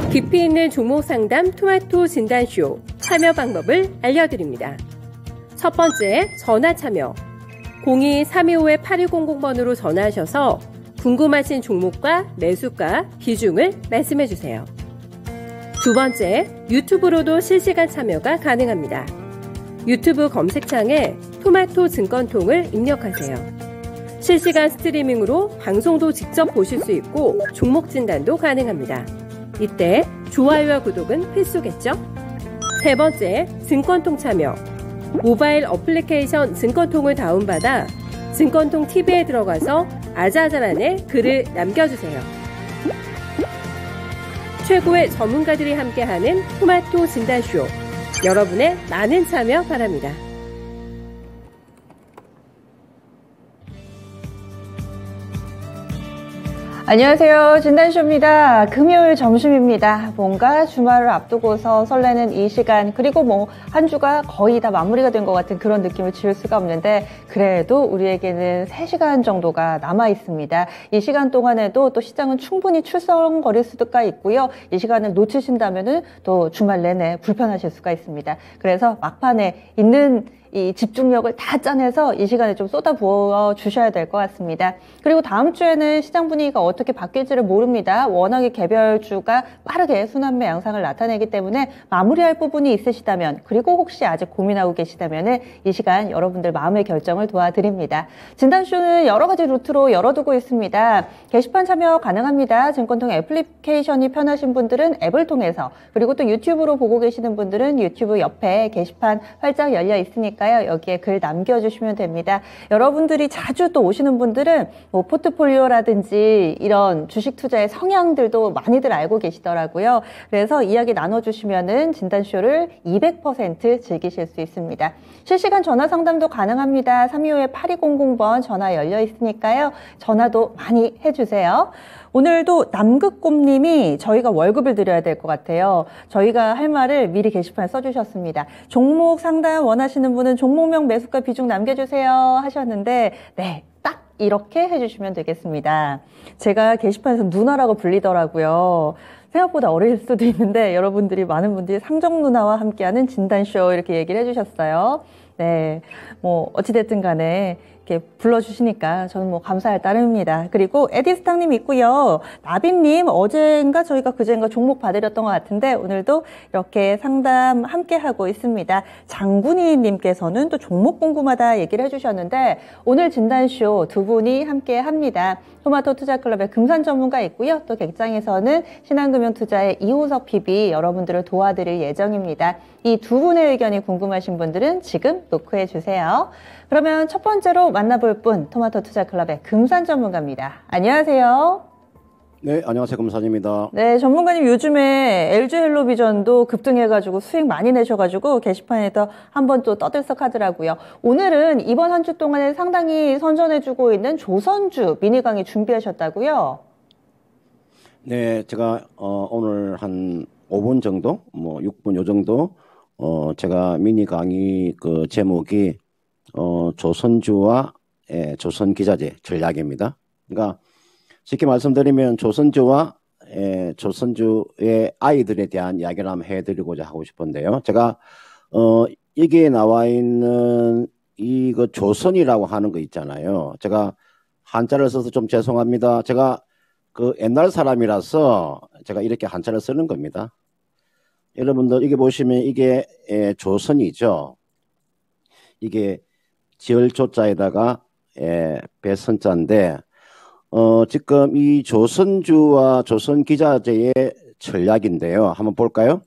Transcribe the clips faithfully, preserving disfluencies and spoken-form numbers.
깊이 있는 종목 상담 토마토 진단쇼 참여 방법을 알려드립니다. 첫 번째, 전화 참여. 공이 삼이오 팔이공공 번으로 전화하셔서 궁금하신 종목과 매수가, 비중을 말씀해주세요. 두 번째, 유튜브로도 실시간 참여가 가능합니다. 유튜브 검색창에 토마토 증권통을 입력하세요. 실시간 스트리밍으로 방송도 직접 보실 수 있고 종목 진단도 가능합니다. 이때 좋아요와 구독은 필수겠죠? 세 번째, 증권통 참여. 모바일 어플리케이션 증권통을 다운받아 증권통 티비에 들어가서 아자아자란에 글을 남겨주세요. 최고의 전문가들이 함께하는 토마토 진단쇼. 여러분의 많은 참여 바랍니다. 안녕하세요. 진단쇼입니다. 금요일 점심입니다. 뭔가 주말을 앞두고서 설레는 이 시간, 그리고 뭐 한 주가 거의 다 마무리가 된 것 같은 그런 느낌을 지울 수가 없는데, 그래도 우리에게는 세 시간 정도가 남아 있습니다. 이 시간 동안에도 또 시장은 충분히 출렁거릴 수가 있고요. 이 시간을 놓치신다면은 또 주말 내내 불편하실 수가 있습니다. 그래서 막판에 있는 이 집중력을 다 짜내서 이 시간에 좀 쏟아부어 주셔야 될 것 같습니다. 그리고 다음 주에는 시장 분위기가 어떻게 바뀔지를 모릅니다. 워낙에 개별주가 빠르게 순환매 양상을 나타내기 때문에 마무리할 부분이 있으시다면, 그리고 혹시 아직 고민하고 계시다면 이 시간 여러분들 마음의 결정을 도와드립니다. 진단쇼는 여러 가지 루트로 열어두고 있습니다. 게시판 참여 가능합니다. 증권통 애플리케이션이 편하신 분들은 앱을 통해서, 그리고 또 유튜브로 보고 계시는 분들은 유튜브 옆에 게시판 활짝 열려 있으니까 여기에 글 남겨주시면 됩니다. 여러분들이 자주 또 오시는 분들은 뭐 포트폴리오라든지 이런 주식 투자의 성향들도 많이들 알고 계시더라고요. 그래서 이야기 나눠주시면은 진단쇼를 이백 퍼센트 즐기실 수 있습니다. 실시간 전화 상담도 가능합니다. 삼이오 팔이공공 번 전화 열려 있으니까요. 전화도 많이 해주세요. 오늘도 남극곰님이 저희가 월급을 드려야 될 것 같아요. 저희가 할 말을 미리 게시판에 써주셨습니다. 종목 상담 원하시는 분은 종목명, 매수가, 비중 남겨주세요 하셨는데, 네, 딱 이렇게 해주시면 되겠습니다. 제가 게시판에서 누나라고 불리더라고요. 생각보다 어릴 수도 있는데 여러분들이, 많은 분들이 상정 누나와 함께하는 진단쇼 이렇게 얘기를 해주셨어요. 네, 뭐 어찌됐든 간에 이렇게 불러주시니까 저는 뭐 감사할 따름입니다. 그리고 에디스탕님 있고요. 나빈님, 어젠가 저희가 그젠가 종목 봐드렸던 것 같은데 오늘도 이렇게 상담 함께 하고 있습니다. 장군이님께서는 또 종목 궁금하다 얘기를 해주셨는데, 오늘 진단쇼 두 분이 함께 합니다. 토마토 투자클럽의 금산 전문가 있고요. 또 객장에서는 신한금융투자의 이호석 피비 여러분들을 도와드릴 예정입니다. 이 두 분의 의견이 궁금하신 분들은 지금 노크해 주세요. 그러면 첫 번째로 만나볼 분, 토마토 투자클럽의 금산 전문가입니다. 안녕하세요. 네, 안녕하세요. 금산입니다. 네, 전문가님 요즘에 엘지 헬로비전도 급등해가지고 수익 많이 내셔가지고 게시판에서 한번 또 떠들썩하더라고요. 오늘은 이번 한 주 동안에 상당히 선전해주고 있는 조선주 미니 강의 준비하셨다고요? 네, 제가 어, 오늘 한 오 분 정도, 뭐 육 분 요 정도, 어, 제가 미니 강의 그 제목이 어, 조선주와 예, 조선기자재 전략입니다. 그러니까 쉽게 말씀드리면 조선주와 에, 조선주의 아이들에 대한 이야기를 한번 해드리고자 하고 싶은데요. 제가 어, 여기에 나와 있는 이거 조선이라고 하는 거 있잖아요. 제가 한자를 써서 좀 죄송합니다. 제가 그 옛날 사람이라서 제가 이렇게 한자를 쓰는 겁니다. 여러분들 이게 보시면 이게 에, 조선이죠. 이게 지을조자에다가 에, 배선자인데 어, 지금 이 조선주와 조선기자재의 전략인데요. 한번 볼까요?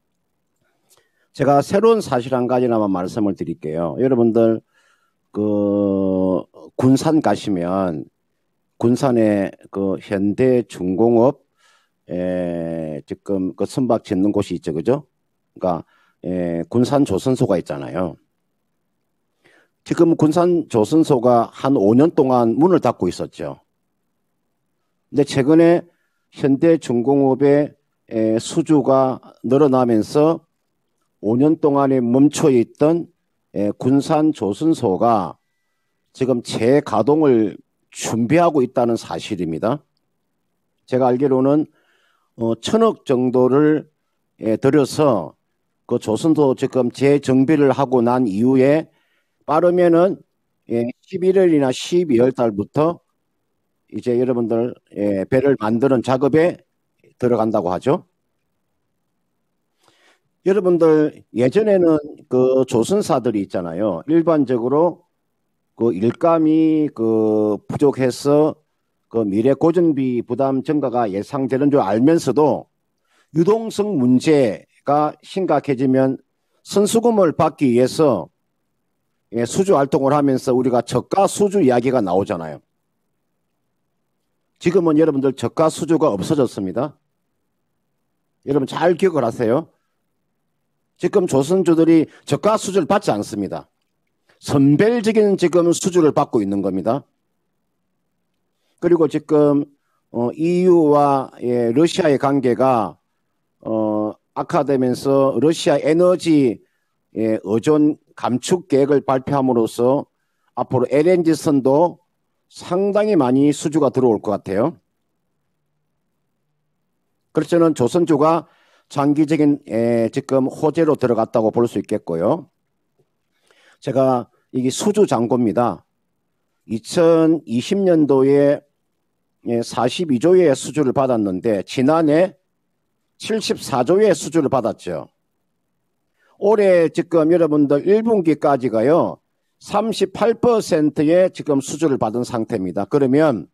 제가 새로운 사실 한 가지나만 말씀을 드릴게요. 여러분들 그 군산 가시면 군산에 그 현대중공업 에, 지금 그 선박 짓는 곳이 있죠, 그죠? 그러니까 에, 군산 조선소가 있잖아요. 지금 군산 조선소가 한 오 년 동안 문을 닫고 있었죠. 근데 최근에 현대중공업의 에, 수주가 늘어나면서 오 년 동안에 멈춰 있던 에, 군산 조선소가 지금 재가동을 준비하고 있다는 사실입니다. 제가 알기로는 어, 천억 정도를 예, 들여서 그 조선소 지금 재정비를 하고 난 이후에 빠르면은 예, 십일월이나 십이월 달부터 이제 여러분들 예, 배를 만드는 작업에 들어간다고 하죠. 여러분들 예전에는 그 조선사들이 있잖아요. 일반적으로 그 일감이 그 부족해서 그 미래 고정비 부담 증가가 예상되는 줄 알면서도 유동성 문제가 심각해지면 선수금을 받기 위해서 예, 수주 활동을 하면서 우리가 저가 수주 이야기가 나오잖아요. 지금은 여러분들 저가 수주가 없어졌습니다. 여러분 잘 기억을 하세요. 지금 조선주들이 저가 수주를 받지 않습니다. 선별적인 지금 수주를 받고 있는 겁니다. 그리고 지금 어, 이유와 예, 러시아의 관계가 어, 악화되면서 러시아 에너지 예, 의존 감축 계획을 발표함으로써 앞으로 엘엔지선도 상당히 많이 수주가 들어올 것 같아요. 그래서 저는 조선주가 장기적인 에, 지금 호재로 들어갔다고 볼 수 있겠고요. 제가 이게 수주 잔고입니다. 이천이십 년도에 사십이 조의 수주를 받았는데 지난해 칠십사 조의 수주를 받았죠. 올해 지금 여러분들 일 분기까지가요. 삼십팔 퍼센트의 지금 수주를 받은 상태입니다. 그러면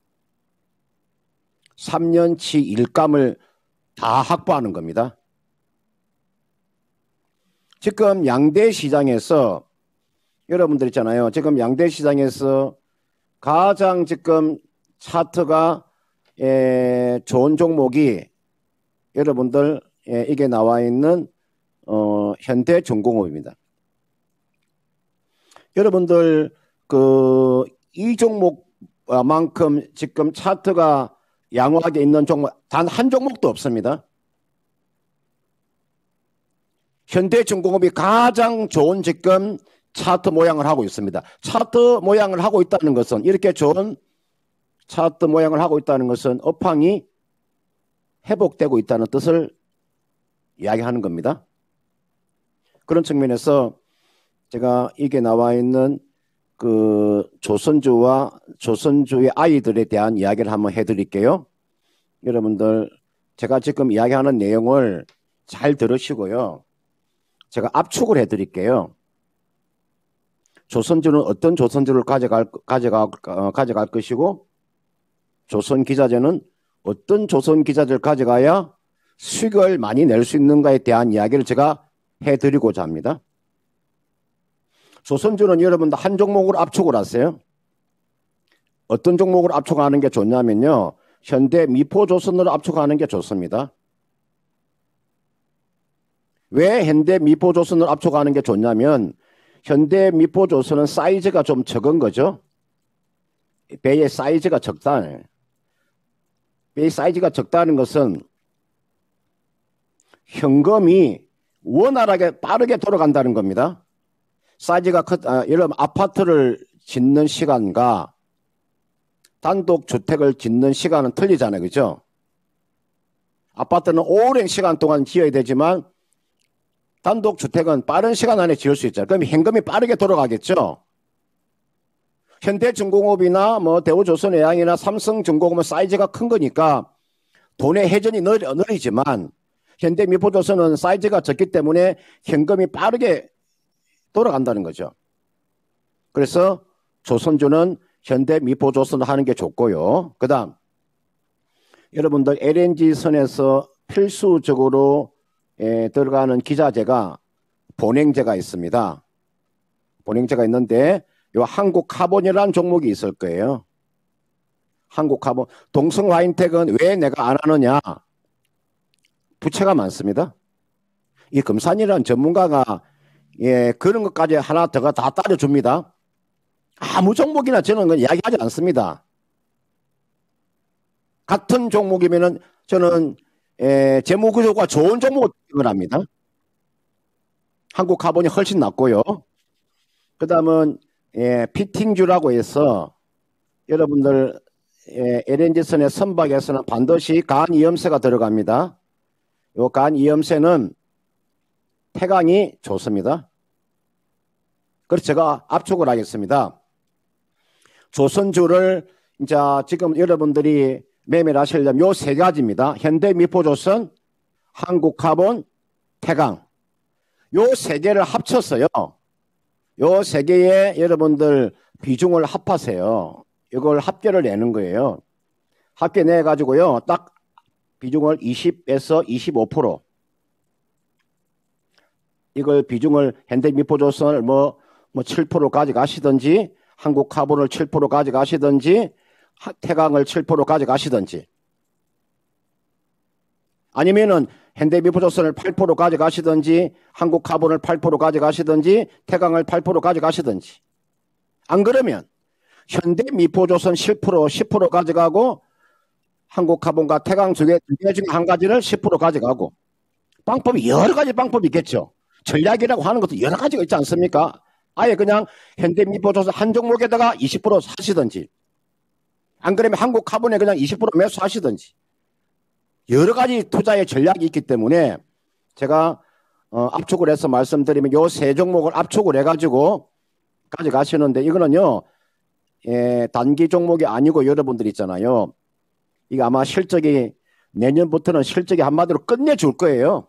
삼 년치 일감을 다 확보하는 겁니다. 지금 양대 시장에서 여러분들 있잖아요. 지금 양대 시장에서 가장 지금 차트가 에, 좋은 종목이 여러분들 에, 이게 나와 있는 어, 현대중공업입니다. 여러분들 그 이 종목만큼 지금 차트가 양호하게 있는 종목 단 한 종목도 없습니다. 현대중공업이 가장 좋은 지금 차트 모양을 하고 있습니다. 차트 모양을 하고 있다는 것은 이렇게 좋은 차트 모양을 하고 있다는 것은 업황이 회복되고 있다는 뜻을 이야기하는 겁니다. 그런 측면에서 제가 이게 나와 있는 그 조선주와 조선주의 아이들에 대한 이야기를 한번 해드릴게요. 여러분들 제가 지금 이야기하는 내용을 잘 들으시고요. 제가 압축을 해드릴게요. 조선주는 어떤 조선주를 가져갈, 가져갈, 어, 가져갈 것이고 조선기자재는 어떤 조선기자재를 가져가야 수익을 많이 낼 수 있는가에 대한 이야기를 제가 해드리고자 합니다. 조선주는 여러분들 한 종목으로 압축을 하세요. 어떤 종목으로 압축하는 게 좋냐면요. 현대 미포조선으로 압축하는 게 좋습니다. 왜 현대 미포조선으로 압축하는 게 좋냐면 현대 미포조선은 사이즈가 좀 적은 거죠. 배의 사이즈가 적다네. 배의 사이즈가 적다는 것은 현금이 원활하게 빠르게 돌아간다는 겁니다. 사이즈가 크, 아, 여러분 아파트를 짓는 시간과 단독 주택을 짓는 시간은 틀리잖아요. 그죠? 아파트는 오랜 시간 동안 지어야 되지만 단독 주택은 빠른 시간 안에 지을 수 있잖아요. 그럼 현금이 빠르게 돌아가겠죠. 현대중공업이나 뭐 대우조선해양이나 삼성중공업은 사이즈가 큰 거니까 돈의 회전이 느리, 느리지만 현대미포조선은 사이즈가 적기 때문에 현금이 빠르게 돌아간다는 거죠. 그래서 조선주는 현대미포조선을 하는 게 좋고요. 그 다음 여러분들 엘엔지선에서 필수적으로 에, 들어가는 기자재가 본행제가 있습니다. 본행제가 있는데 요 한국카본이라는 종목이 있을 거예요. 한국카본. 동성화인텍은 왜 내가 안 하느냐? 부채가 많습니다. 이 금산이라는 전문가가 예, 그런 것까지 하나 더가 다 따려줍니다. 아무 종목이나 저는 그건 이야기하지 않습니다. 같은 종목이면은 저는 에, 재무구조가 좋은 종목을 합니다. 한국카본이 훨씬 낫고요. 그 다음은 예, 피팅주라고 해서 여러분들 예, 엘엔지선의 선박에서는 반드시 간이염새가 들어갑니다. 요 간이염새는 폐강이 좋습니다. 그래서 제가 압축을 하겠습니다. 조선주를 이제 지금 여러분들이 매매를 하시려면 요 세 가지입니다. 현대미포조선, 한국카본, 태강. 요 세 개를 합쳤어요. 요 세 개의 여러분들 비중을 합하세요. 이걸 합계를 내는 거예요. 합계 내가지고요. 딱 비중을 이십에서 이십오 퍼센트. 이걸 비중을 현대미포조선을 뭐, 뭐 칠 퍼센트 가져가시든지, 한국카본을 칠 퍼센트 가져가시든지, 태강을 칠 퍼센트 가져가시든지, 아니면은 현대미포조선을 팔 퍼센트 가져가시든지, 한국카본을 팔 퍼센트 가져가시든지, 태강을 팔 퍼센트 가져가시든지. 안 그러면 현대미포조선 십 퍼센트, 십 퍼센트 가져가고, 한국카본과 태강 두 개, 두 개 중에 한 가지를 십 퍼센트 가져가고. 방법이 여러 가지 방법이 있겠죠. 전략이라고 하는 것도 여러 가지가 있지 않습니까? 아예 그냥 현대미포조선 한 종목에다가 이십 퍼센트 사시든지, 안 그러면 한국카본에 그냥 이십 퍼센트 매수하시든지. 여러 가지 투자의 전략이 있기 때문에 제가 어, 압축을 해서 말씀드리면 요 세 종목을 압축을 해가지고 가져가시는데, 이거는요 예, 단기 종목이 아니고 여러분들 있잖아요. 이게 아마 실적이 내년부터는 실적이 한마디로 끝내줄 거예요.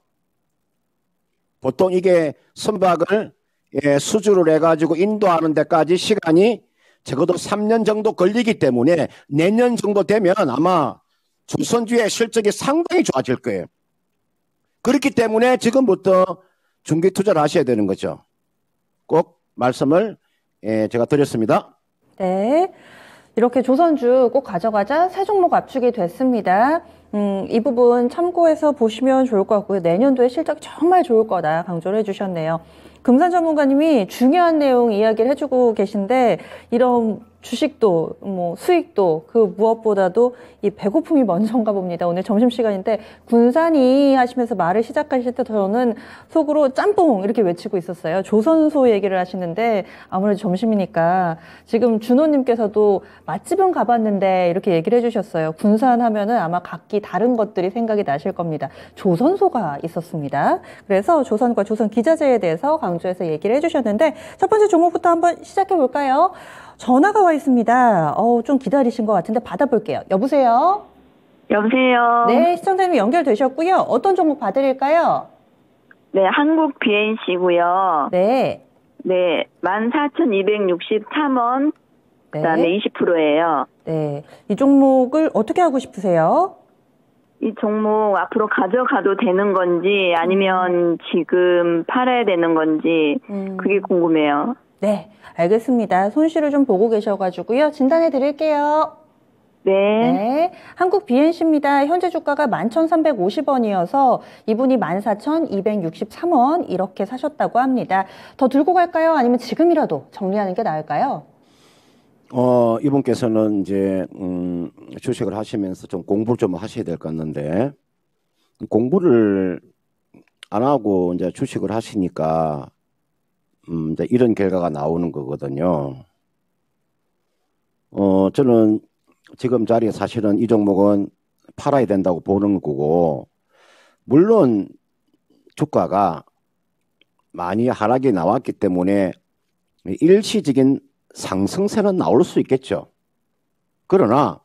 보통 이게 선박을 예, 수주를 해가지고 인도하는 데까지 시간이 적어도 삼 년 정도 걸리기 때문에 내년 정도 되면 아마 조선주의 실적이 상당히 좋아질 거예요. 그렇기 때문에 지금부터 중기 투자를 하셔야 되는 거죠. 꼭 말씀을 예, 제가 드렸습니다. 네. 이렇게 조선주 꼭 가져가자 세 종목 압축이 됐습니다. 음, 이 부분 참고해서 보시면 좋을 것 같고요. 내년도에 실적 정말 좋을 거다 강조를 해주셨네요. 금산 전문가님이 중요한 내용 이야기를 해주고 계신데, 이런 주식도 뭐 수익도 그 무엇보다도 이 배고픔이 먼저인가 봅니다. 오늘 점심시간인데 군산이 하시면서 말을 시작하실 때 저는 속으로 짬뽕 이렇게 외치고 있었어요. 조선소 얘기를 하시는데 아무래도 점심이니까 지금 준호님께서도 맛집은 가봤는데 이렇게 얘기를 해주셨어요. 군산 하면은 아마 각기 다른 것들이 생각이 나실 겁니다. 조선소가 있었습니다. 그래서 조선과 조선 기자재에 대해서 강조해서 얘기를 해주셨는데, 첫 번째 종목부터 한번 시작해 볼까요? 전화가 와 있습니다. 어우, 좀 기다리신 것 같은데 받아볼게요. 여보세요? 여보세요? 네, 시청자님 연결되셨고요. 어떤 종목 봐드릴까요? 네, 한국 비엔씨고요. 네. 네, 만 사천이백육십삼 원, 네. 그다음에 이십 퍼센트예요. 네, 이 종목을 어떻게 하고 싶으세요? 이 종목 앞으로 가져가도 되는 건지 아니면 지금 팔아야 되는 건지 음. 그게 궁금해요. 네, 알겠습니다. 손실을 좀 보고 계셔가지고요. 진단해 드릴게요. 네. 네, 한국 비엔씨입니다. 현재 주가가 만 천삼백오십 원이어서 이분이 만 사천이백육십삼 원 이렇게 사셨다고 합니다. 더 들고 갈까요? 아니면 지금이라도 정리하는 게 나을까요? 어, 이분께서는 이제 음, 주식을 하시면서 좀 공부를 좀 하셔야 될 것 같는데, 공부를 안 하고 이제 주식을 하시니까 음, 이제 이런 결과가 나오는 거거든요. 어, 저는 지금 자리에 사실은 이 종목은 팔아야 된다고 보는 거고, 물론 주가가 많이 하락이 나왔기 때문에 일시적인 상승세는 나올 수 있겠죠. 그러나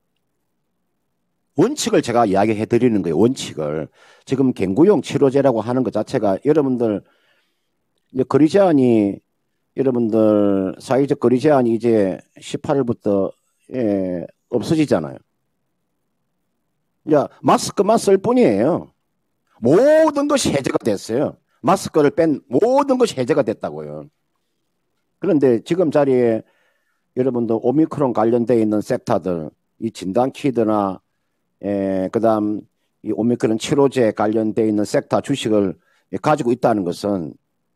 원칙을 제가 이야기해 드리는 거예요. 원칙을. 지금 갱구용 치료제라고 하는 것 자체가 여러분들 이제 거리 제한이 여러분들 사회적 거리 제한이 이제 십팔 일부터 예, 없어지잖아요. 이제 마스크만 쓸 뿐이에요. 모든 것이 해제가 됐어요. 마스크를 뺀 모든 것이 해제가 됐다고요. 그런데 지금 자리에 여러분들 오미크론 관련되어 있는 섹터들, 이 진단키드나 에, 그다음 이 오미크론 치료제 관련되어 있는 섹터 주식을 가지고 있다는 것은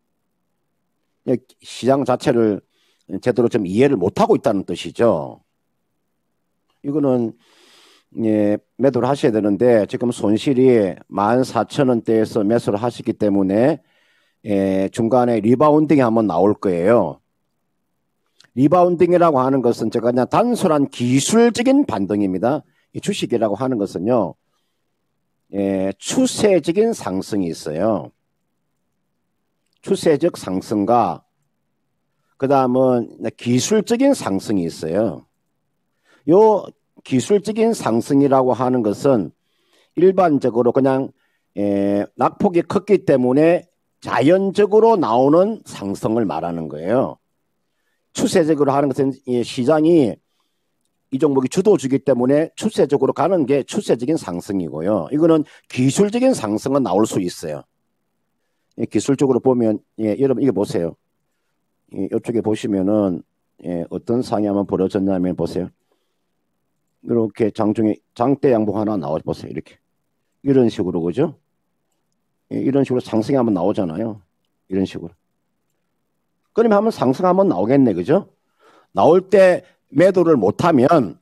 시장 자체를 제대로 좀 이해를 못하고 있다는 뜻이죠. 이거는 예, 매도를 하셔야 되는데 지금 손실이 만 사천 원대에서 매수를 하시기 때문에 예, 중간에 리바운딩이 한번 나올 거예요. 리바운딩이라고 하는 것은 제가 그냥 단순한 기술적인 반등입니다. 이 주식이라고 하는 것은요, 예, 추세적인 상승이 있어요. 추세적 상승과 그 다음은 기술적인 상승이 있어요. 요 기술적인 상승이라고 하는 것은 일반적으로 그냥 예, 낙폭이 컸기 때문에 자연적으로 나오는 상승을 말하는 거예요. 추세적으로 하는 것은 예, 시장이 이 종목이 주도주기 때문에 추세적으로 가는 게 추세적인 상승이고요. 이거는 기술적인 상승은 나올 수 있어요. 예, 기술적으로 보면 예, 여러분 이게 보세요. 예, 이쪽에 보시면은 예, 어떤 상이 한번 벌어졌냐면 보세요. 이렇게 장중에 장대 양봉 하나 나와 보세요. 이렇게 이런 식으로 그죠? 예, 이런 식으로 상승이 한번 나오잖아요. 이런 식으로. 그러면 한번 상승 한번 나오겠네, 그죠? 나올 때 매도를 못하면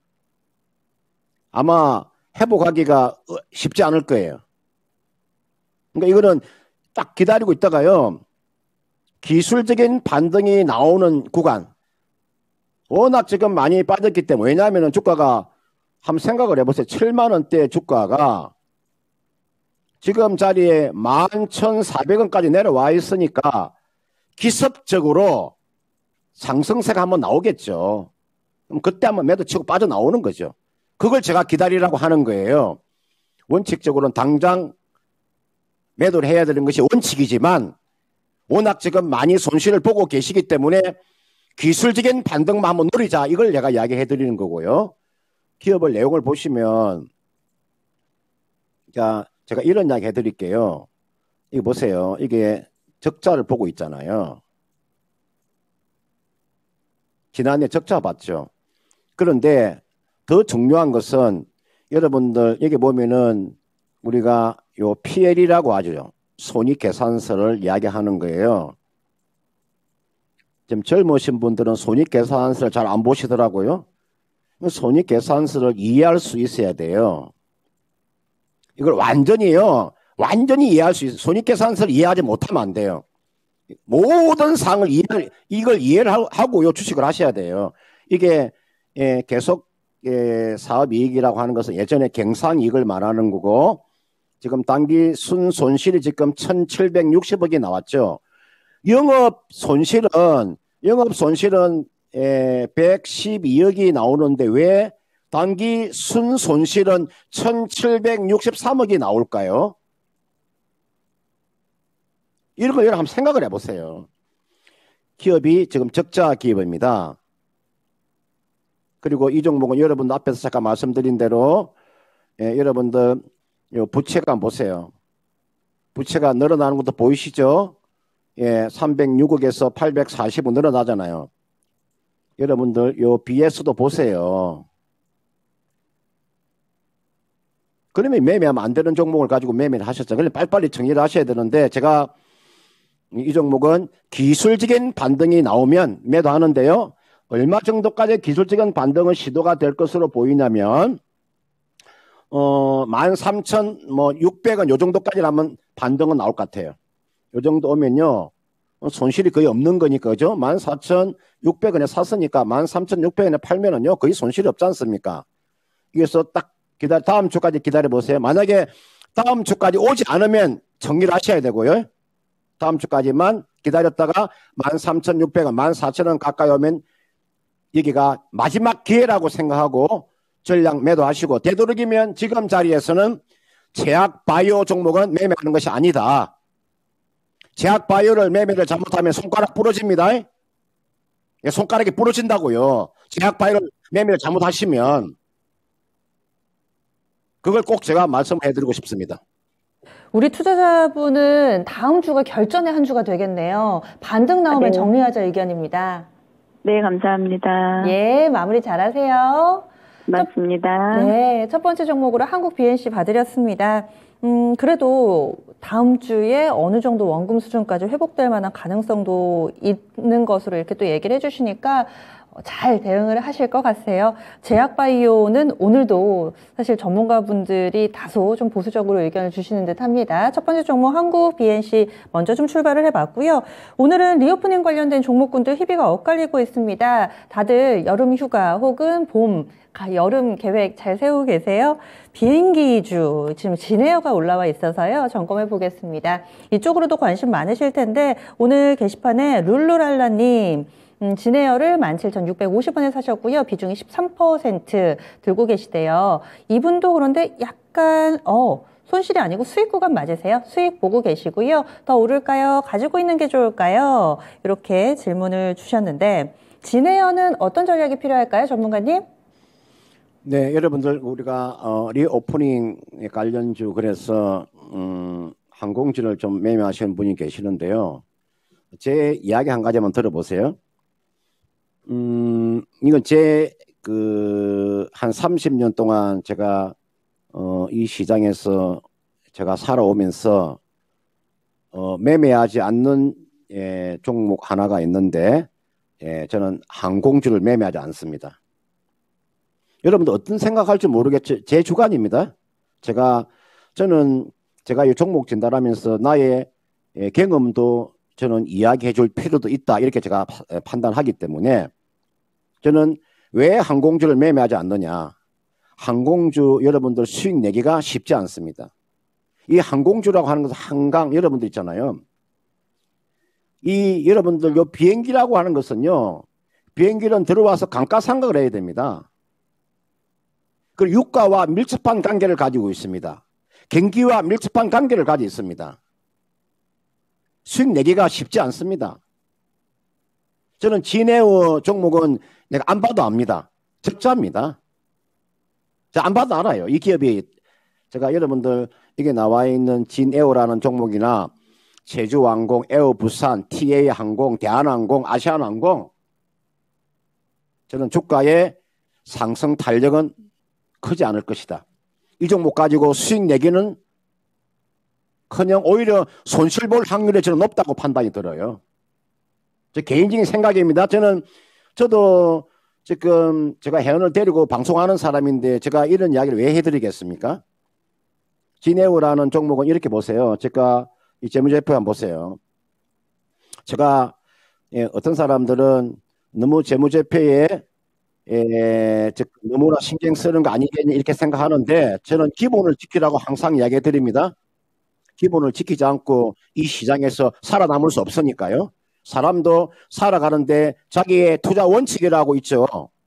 아마 회복하기가 쉽지 않을 거예요. 그러니까 이거는 딱 기다리고 있다가요. 기술적인 반등이 나오는 구간. 워낙 지금 많이 빠졌기 때문에. 왜냐하면 주가가 한번 생각을 해보세요. 칠만 원대 주가가 지금 자리에 만 천사백 원까지 내려와 있으니까 기습적으로 상승세가 한번 나오겠죠. 그럼 그때 한번 매도 치고 빠져나오는 거죠. 그걸 제가 기다리라고 하는 거예요. 원칙적으로는 당장 매도를 해야 되는 것이 원칙이지만 워낙 지금 많이 손실을 보고 계시기 때문에 기술적인 반등만 한번 노리자. 이걸 제가 이야기해 드리는 거고요. 기업을 내용을 보시면 자, 제가 이런 이야기 해드릴게요. 이거 보세요. 이게 적자를 보고 있잖아요. 지난해 적자 봤죠. 그런데 더 중요한 것은 여러분들 여기 보면은 우리가 요 피엘이라고 하죠. 손익계산서를 이야기하는 거예요. 좀 젊으신 분들은 손익계산서를 잘 안 보시더라고요. 손익계산서를 이해할 수 있어야 돼요. 이걸 완전히요. 완전히 이해할 수 있어요. 손익계산서를 이해하지 못하면 안 돼요. 모든 사항을 이해, 이걸 이해를 하고요. 주식을 하셔야 돼요. 이게 예, 계속 예, 사업이익이라고 하는 것은 예전에 경상이익을 말하는 거고 지금 단기 순손실이 지금 천칠백육십억이 나왔죠. 영업 손실은 영업 손실은 에, 백십이억이 나오는데 왜 단기 순손실은 천칠백육십삼억이 나올까요? 이런 거 여러분 한번 생각을 해보세요. 기업이 지금 적자 기업입니다. 그리고 이 종목은 여러분 앞에서 잠깐 말씀드린 대로 예, 여러분들 요 부채가 한번 보세요. 부채가 늘어나는 것도 보이시죠? 예, 삼백육억에서 팔백사십억 늘어나잖아요. 여러분들 요 비에스도 보세요. 그러면 매매하면 안 되는 종목을 가지고 매매를 하셨죠. 그러면 빨리빨리 정리를 하셔야 되는데 제가 이 종목은 기술적인 반등이 나오면 매도하는데요. 얼마 정도까지 기술적인 반등은 시도가 될 것으로 보이냐면 어, 만 삼천육백 원 요 정도까지라면 반등은 나올 것 같아요. 요 정도 오면요. 손실이 거의 없는 거니까, 그죠? 만 사천육백 원에 샀으니까 만 삼천육백 원에 팔면은요, 거의 손실이 없지 않습니까? 그래서 딱 기다려, 다음 주까지 기다려 보세요. 만약에 다음 주까지 오지 않으면 정리를 하셔야 되고요. 다음 주까지만 기다렸다가 만 삼천육백 원, 만 사천 원 가까이 오면 여기가 마지막 기회라고 생각하고 전량 매도하시고 되도록이면 지금 자리에서는 제약바이오 종목은 매매하는 것이 아니다. 제약바이오를 매매를 잘못하면 손가락 부러집니다. 손가락이 부러진다고요. 제약바이오를 매매를 잘못하시면 그걸 꼭 제가 말씀해 드리고 싶습니다. 우리 투자자분은 다음 주가 결전의 한 주가 되겠네요. 반등 나오면 네. 정리하자 의견입니다. 네, 감사합니다. 예, 마무리 잘하세요. 맞습니다. 네, 첫 번째 종목으로 한국 비엔씨 봐드렸습니다. 음, 그래도 다음 주에 어느 정도 원금 수준까지 회복될 만한 가능성도 있는 것으로 이렇게 또 얘기를 해주시니까 잘 대응을 하실 것 같아요. 제약바이오는 오늘도 사실 전문가분들이 다소 좀 보수적으로 의견을 주시는 듯 합니다. 첫 번째 종목 한국 비엔씨 먼저 좀 출발을 해봤고요. 오늘은 리오프닝 관련된 종목군들 희비가 엇갈리고 있습니다. 다들 여름 휴가 혹은 봄, 여름 계획 잘 세우고 계세요? 비행기주, 지금 진에어가 올라와 있어서요. 점검해 보겠습니다. 이쪽으로도 관심 많으실 텐데 오늘 게시판에 룰루랄라님, 음, 진에어를 만 칠천육백오십 원에 사셨고요. 비중이 십삼 퍼센트 들고 계시대요. 이분도 그런데 약간 어 손실이 아니고 수익 구간 맞으세요? 수익 보고 계시고요. 더 오를까요? 가지고 있는 게 좋을까요? 이렇게 질문을 주셨는데 진에어는 어떤 전략이 필요할까요? 전문가님? 네, 여러분들 우리가 어, 리오프닝 관련주 그래서 음, 항공주를 좀 매매하시는 분이 계시는데요. 제 이야기 한 가지만 들어보세요. 음, 이건 제, 그, 한 삼십 년 동안 제가, 어, 이 시장에서 제가 살아오면서, 어, 매매하지 않는, 예, 종목 하나가 있는데, 예, 저는 항공주를 매매하지 않습니다. 여러분들 어떤 생각할지 모르겠죠. 제 주관입니다. 제가, 저는 제가 이 종목 진단하면서 나의 예, 경험도 저는 이야기해 줄 필요도 있다. 이렇게 제가 판단하기 때문에 저는 왜 항공주를 매매하지 않느냐. 항공주 여러분들 수익 내기가 쉽지 않습니다. 이 항공주라고 하는 것은 한강 여러분들 있잖아요. 이 여러분들 요 비행기라고 하는 것은요. 비행기는 들어와서 감가상각을 해야 됩니다. 그리고 유가와 밀접한 관계를 가지고 있습니다. 경기와 밀접한 관계를 가지고 있습니다. 수익 내기가 쉽지 않습니다. 저는 진에어 종목은 내가 안 봐도 압니다. 적자입니다. 제가 안 봐도 알아요. 이 기업이 제가 여러분들 이게 나와 있는 진에어라는 종목이나 제주항공, 에어부산, 티에이항공, 대한항공, 아시아나항공 저는 주가의 상승 탄력은 크지 않을 것이다. 이 종목 가지고 수익 내기는 그냥 오히려 손실 볼 확률이 저는 높다고 판단이 들어요. 제 개인적인 생각입니다. 저는 저도 지금 제가 회원을 데리고 방송하는 사람인데 제가 이런 이야기를 왜 해드리겠습니까? 진에어라는 종목은 이렇게 보세요. 제가 이 재무제표 한번 보세요. 제가 예, 어떤 사람들은 너무 재무제표에 예, 즉 너무나 신경 쓰는 거 아니겠니 이렇게 생각하는데 저는 기본을 지키라고 항상 이야기해 드립니다. 기본을 지키지 않고 이 시장에서 살아남을 수 없으니까요. 사람도 살아가는데 자기의 투자 원칙이라고 있죠.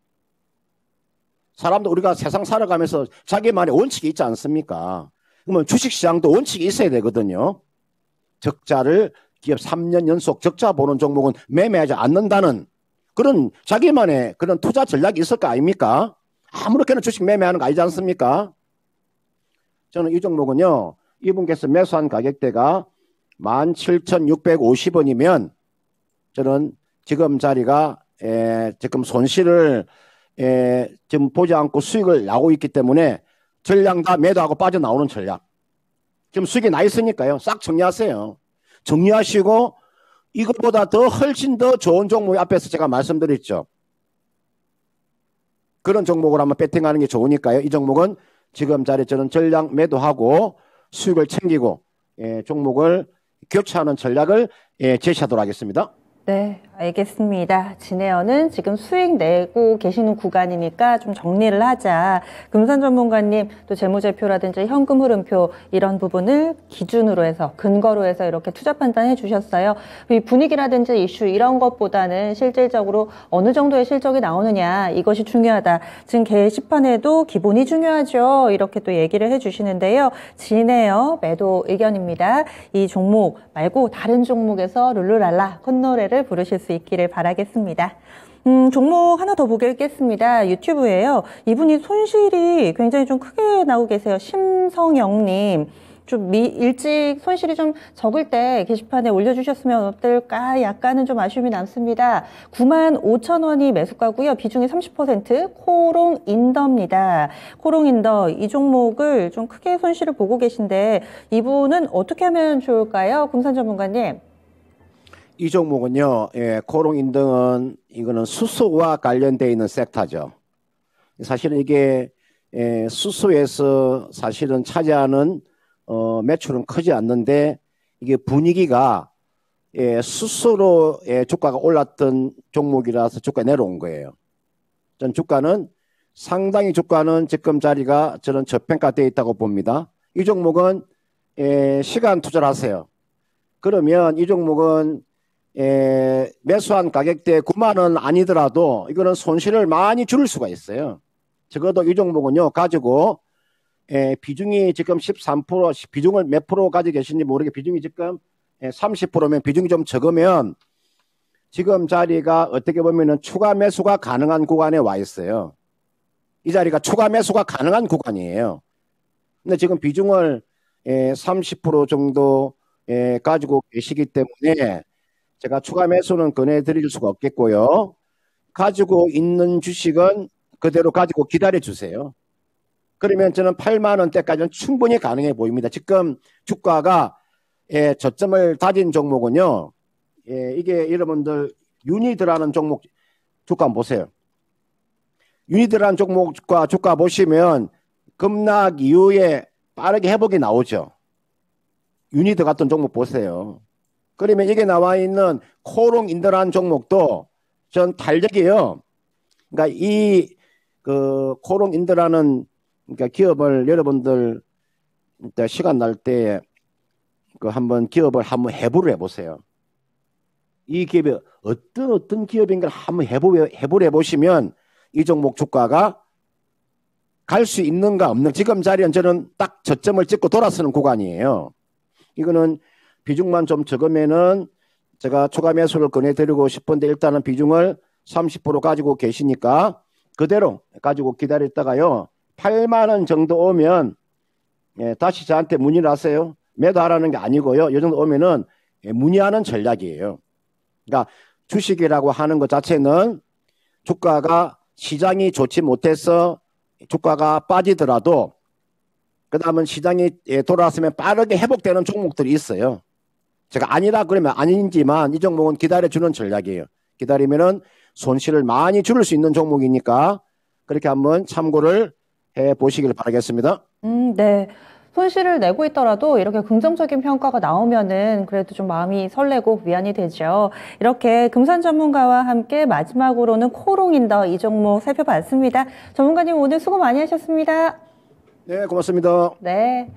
사람도 우리가 세상 살아가면서 자기만의 원칙이 있지 않습니까? 그러면 주식시장도 원칙이 있어야 되거든요. 적자를 기업 삼 년 연속 적자 보는 종목은 매매하지 않는다는 그런 자기만의 그런 투자 전략이 있을 거 아닙니까? 아무렇게나 주식 매매하는 거 아니지 않습니까? 저는 이 종목은요. 이분께서 매수한 가격대가 만 칠천육백오십 원이면 저는 지금 자리가 에, 지금 손실을 에, 지금 보지 않고 수익을 나고 있기 때문에 전량 다 매도하고 빠져나오는 전략. 지금 수익이 나 있으니까요. 싹 정리하세요. 정리하시고 이것보다 더 훨씬 더 좋은 종목 앞에서 제가 말씀드렸죠. 그런 종목을 한번 배팅하는 게 좋으니까요. 이 종목은 지금 자리에 저는 전량 매도하고 수익을 챙기고 예, 종목을 교체하는 전략을 예, 제시하도록 하겠습니다. 네, 알겠습니다. 진에어는 지금 수익 내고 계시는 구간이니까 좀 정리를 하자. 금산 전문가님 또 재무제표라든지 현금 흐름표 이런 부분을 기준으로 해서 근거로 해서 이렇게 투자 판단해 주셨어요. 이 분위기라든지 이슈 이런 것보다는 실질적으로 어느 정도의 실적이 나오느냐 이것이 중요하다. 지금 게시판에도 기본이 중요하죠. 이렇게 또 얘기를 해 주시는데요. 진에어 매도 의견입니다. 이 종목 말고 다른 종목에서 룰루랄라 콧노래를 부르실 수 있기를 바라겠습니다. 음, 종목 하나 더 보겠습니다. 유튜브에요. 이분이 손실이 굉장히 좀 크게 나오고 계세요. 심성영님. 좀 미, 일찍 손실이 좀 적을 때 게시판에 올려주셨으면 어떨까 약간은 좀 아쉬움이 남습니다. 구만 오천 원이 매수가고요. 비중이 삼십 퍼센트 코롱인더입니다. 코롱인더 이 종목을 좀 크게 손실을 보고 계신데 이분은 어떻게 하면 좋을까요? 금산 전문가님. 이 종목은요, 예, 코롱 인등은 이거는 수소와 관련되어 있는 섹터죠. 사실은 이게 예, 수소에서 사실은 차지하는 어, 매출은 크지 않는데 이게 분위기가 예, 수소로 예, 주가가 올랐던 종목이라서 주가 내려온 거예요. 전 주가는 상당히 주가는 지금 자리가 저는 저평가되어 있다고 봅니다. 이 종목은 예, 시간 투자를 하세요. 그러면 이 종목은 예, 매수한 가격대 구만 원 아니더라도 이거는 손실을 많이 줄일 수가 있어요. 적어도 이 종목은요 가지고 예, 비중이 지금 십삼 퍼센트 비중을 몇 프로 가지고 계신지 모르게 비중이 지금 예, 삼십 퍼센트면 비중이 좀 적으면 지금 자리가 어떻게 보면은 추가 매수가 가능한 구간에 와 있어요. 이 자리가 추가 매수가 가능한 구간이에요. 근데 지금 비중을 예, 삼십 퍼센트 정도 예, 가지고 계시기 때문에 제가 추가 매수는 권해드릴 수가 없겠고요. 가지고 있는 주식은 그대로 가지고 기다려 주세요. 그러면 저는 팔만 원대까지는 충분히 가능해 보입니다. 지금 주가가 예, 저점을 다진 종목은요. 예, 이게 여러분들 유니드라는 종목 주가 한번 보세요. 유니드라는 종목과 주가 보시면 급락 이후에 빠르게 회복이 나오죠. 유니드 같은 종목 보세요. 그러면 이게 나와 있는 코롱 인더라는 종목도 전 탄력이에요. 그러니까 이 그 코롱 인더라는 그러니까 기업을 여러분들 시간 날 때 그 한번 기업을 한번 해부를 해보세요. 이 기업이 어떤 어떤 기업인가 한번 해부 해부를 해보시면 이 종목 주가가 갈 수 있는가 없는 지금 자리는 저는 딱 저점을 찍고 돌아서는 구간이에요. 이거는 비중만 좀 적으면은 제가 추가 매수를 권해드리고 싶은데 일단은 비중을 삼십 퍼센트 가지고 계시니까 그대로 가지고 기다렸다가요. 팔만 원 정도 오면 예, 다시 저한테 문의를 하세요. 매도하라는 게 아니고요. 이 정도 오면은 예, 문의하는 전략이에요. 그러니까 주식이라고 하는 것 자체는 주가가 시장이 좋지 못해서 주가가 빠지더라도 그 다음은 시장이 예, 돌아왔으면 빠르게 회복되는 종목들이 있어요. 제가 아니라 그러면 아닌지만 이 종목은 기다려주는 전략이에요. 기다리면은 손실을 많이 줄일 수 있는 종목이니까 그렇게 한번 참고를 해 보시길 바라겠습니다. 음, 네. 손실을 내고 있더라도 이렇게 긍정적인 평가가 나오면은 그래도 좀 마음이 설레고 위안이 되죠. 이렇게 금산 전문가와 함께 마지막으로는 코롱인더 이 종목 살펴봤습니다. 전문가님 오늘 수고 많이 하셨습니다. 네, 고맙습니다. 네.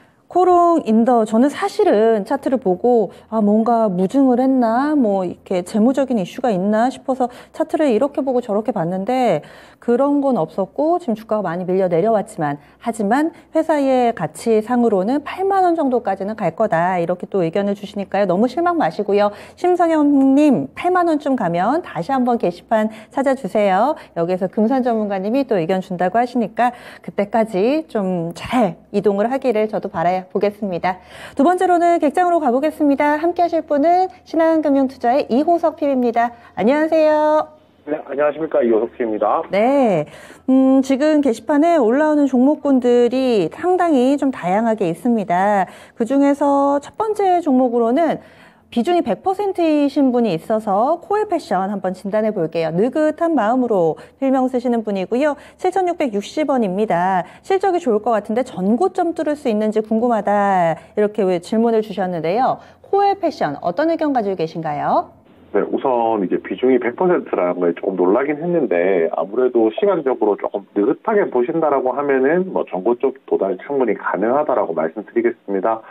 코롱 인더 저는 사실은 차트를 보고 아 뭔가 무증을 했나 뭐 이렇게 재무적인 이슈가 있나 싶어서 차트를 이렇게 보고 저렇게 봤는데 그런 건 없었고 지금 주가가 많이 밀려 내려왔지만 하지만 회사의 가치상으로는 팔만 원 정도까지는 갈 거다 이렇게 또 의견을 주시니까요. 너무 실망 마시고요. 심성현님 팔만 원쯤 가면 다시 한번 게시판 찾아주세요. 여기에서 금산 전문가님이 또 의견 준다고 하시니까 그때까지 좀 잘 이동을 하기를 저도 바라요. 보겠습니다. 두 번째로는 객장으로 가보겠습니다. 함께 하실 분은 신한금융투자의 이호석 피디입니다. 안녕하세요. 네, 안녕하십니까. 이호석 피디입니다. 네. 음, 지금 게시판에 올라오는 종목군들이 상당히 좀 다양하게 있습니다. 그 중에서 첫 번째 종목으로는 비중이 백 퍼센트이신 분이 있어서 코엘 패션 한번 진단해 볼게요. 느긋한 마음으로 필명 쓰시는 분이고요. 칠천육백육십 원입니다. 실적이 좋을 것 같은데 전고점 뚫을 수 있는지 궁금하다. 이렇게 왜 질문을 주셨는데요. 코엘 패션 어떤 의견 가지고 계신가요? 네, 우선 이제 비중이 백 퍼센트라는 거에 조금 놀라긴 했는데 아무래도 시간적으로 조금 느긋하게 보신다라고 하면은 뭐 전고점 도달 충분히 가능하다라고 말씀드리겠습니다.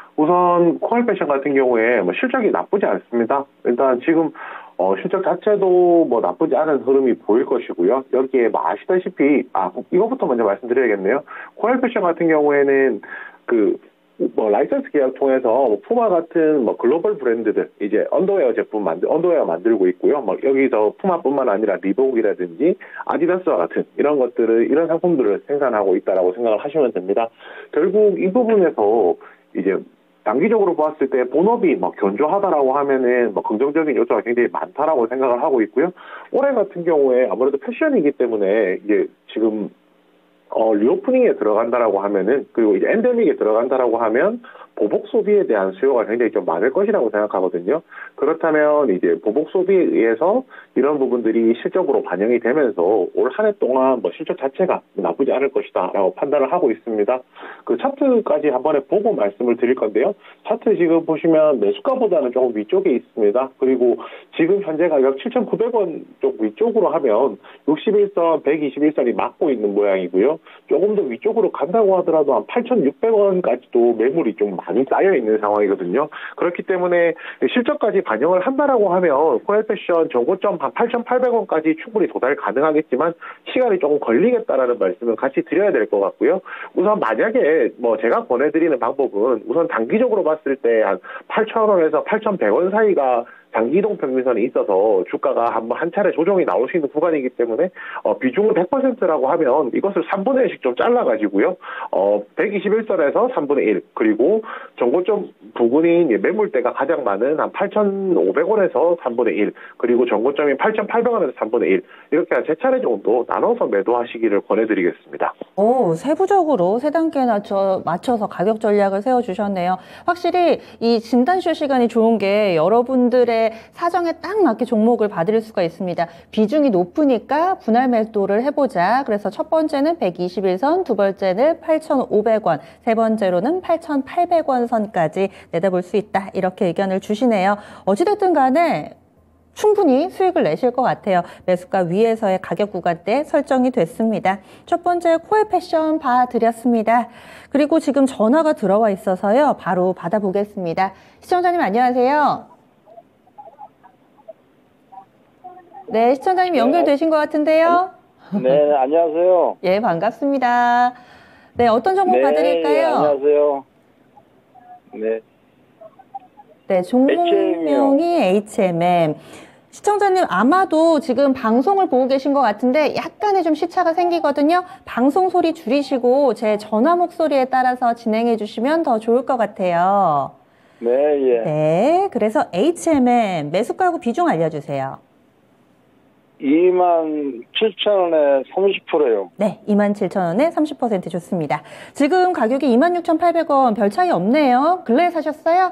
우선 코엘 패션 같은 경우에 뭐 실적이 나쁘지 않습니다. 일단 지금 어 실적 자체도 뭐 나쁘지 않은 흐름이 보일 것이고요. 여기에 뭐 아시다시피 아 이거부터 먼저 말씀드려야겠네요. 코엘 패션 같은 경우에는 그 뭐 라이선스 계약 통해서 뭐 푸마 같은 뭐 글로벌 브랜드들 이제 언더웨어 제품 만들 언더웨어 만들고 있고요. 뭐 여기서 푸마뿐만 아니라 리복이라든지 아디다스와 같은 이런 것들을 이런 상품들을 생산하고 있다라고 생각을 하시면 됩니다. 결국 이 부분에서 이제 단기적으로 봤을 때 본업이 뭐 견조하다라고 하면은 뭐 긍정적인 요소가 굉장히 많다라고 생각을 하고 있고요. 올해 같은 경우에 아무래도 패션이기 때문에 이제 지금 어 리오프닝에 들어간다라고 하면은 그리고 이제 엔데믹에 들어간다라고 하면 보복 소비에 대한 수요가 굉장히 좀 많을 것이라고 생각하거든요. 그렇다면 이제 보복 소비에 의해서 이런 부분들이 실적으로 반영이 되면서 올 한 해 동안 뭐 실적 자체가 나쁘지 않을 것이다라고 판단을 하고 있습니다. 그 차트까지 한 번에 보고 말씀을 드릴 건데요. 차트 지금 보시면 매수가보다는 조금 위쪽에 있습니다. 그리고 지금 현재 가격 칠천구백 원 쪽 위쪽으로 하면 육십일 선, 백이십일 선이 막고 있는 모양이고요. 조금 더 위쪽으로 간다고 하더라도 한 팔천육백 원까지도 매물이 좀 많이 쌓여 있는 상황이거든요. 그렇기 때문에 실적까지 반영을 한다라고 하면 코엘패션 정고점 한 팔천팔백 원까지 충분히 도달 가능하겠지만 시간이 조금 걸리겠다라는 말씀을 같이 드려야 될 것 같고요. 우선 만약에 뭐 제가 권해드리는 방법은 우선 단기적으로 봤을 때 한 팔천 원에서 팔천백 원 사이가 장기 이동 평균선이 있어서 주가가 한번 한 차례 조정이 나올 수 있는 구간이기 때문에 어, 비중을 백 퍼센트라고 하면 이것을 삼분의 일씩 좀 잘라가지고요. 어, 백이십일 선에서 삼분의 일 그리고 정고점 부근인 매물대가 가장 많은 한 팔천오백 원에서 삼분의 일 그리고 정고점인 팔천팔백 원에서 삼분의 일 이렇게 한 세 차례 정도 나눠서 매도하시기를 권해드리겠습니다. 오, 세부적으로 세 단계에 맞춰, 맞춰서 가격 전략을 세워주셨네요. 확실히 이 진단쇼 시간이 좋은 게 여러분들의 사정에 딱 맞게 종목을 받을 수가 있습니다. 비중이 높으니까 분할 매도를 해보자. 그래서 첫 번째는 백이십일 선, 두 번째는 팔천오백 원, 세 번째로는 팔천팔백 원 선까지 내다볼 수 있다. 이렇게 의견을 주시네요. 어찌됐든 간에 충분히 수익을 내실 것 같아요. 매수가 위에서의 가격 구간대 설정이 됐습니다. 첫 번째 코엘패션 봐드렸습니다. 그리고 지금 전화가 들어와 있어서요. 바로 받아보겠습니다. 시청자님 안녕하세요. 네, 시청자님 연결되신 것 같은데요. 네, 안녕하세요. 예, 반갑습니다. 네, 어떤 종목 네, 봐드릴까요? 예, 안녕하세요. 네. 네, 종목명이 에이치엠엠. 시청자님 아마도 지금 방송을 보고 계신 것 같은데 약간의 좀 시차가 생기거든요. 방송 소리 줄이시고 제 전화 목소리에 따라서 진행해 주시면 더 좋을 것 같아요. 네, 예. 네, 그래서 에이치엠엠 매수가하고 비중 알려주세요. 이만 칠천 원에 삼십 퍼센트요. 네, 이만 칠천 원에 삼십 퍼센트 좋습니다. 지금 가격이 이만 육천팔백 원 별 차이 없네요. 근래에 사셨어요?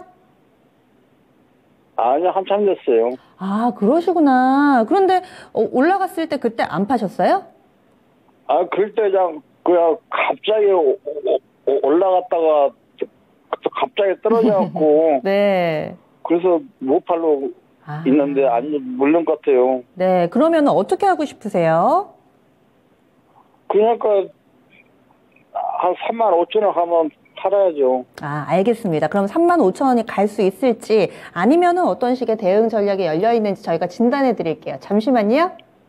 아니요, 한참 됐어요. 아, 그러시구나. 그런데 어, 올라갔을 때 그때 안 파셨어요? 아, 그럴 때 그냥, 그냥 갑자기 오, 오, 올라갔다가 갑자기 떨어져갖고. 네. 그래서 못 팔로 아. 있는데 아니 물론 것 같아요. 네, 그러면 어떻게 하고 싶으세요? 그러니까 한 삼만 오천 원 하면 팔아야죠. 아, 알겠습니다. 그럼 삼만 오천 원이 갈 수 있을지 아니면은 어떤 식의 대응 전략이 열려 있는지 저희가 진단해 드릴게요. 잠시만요.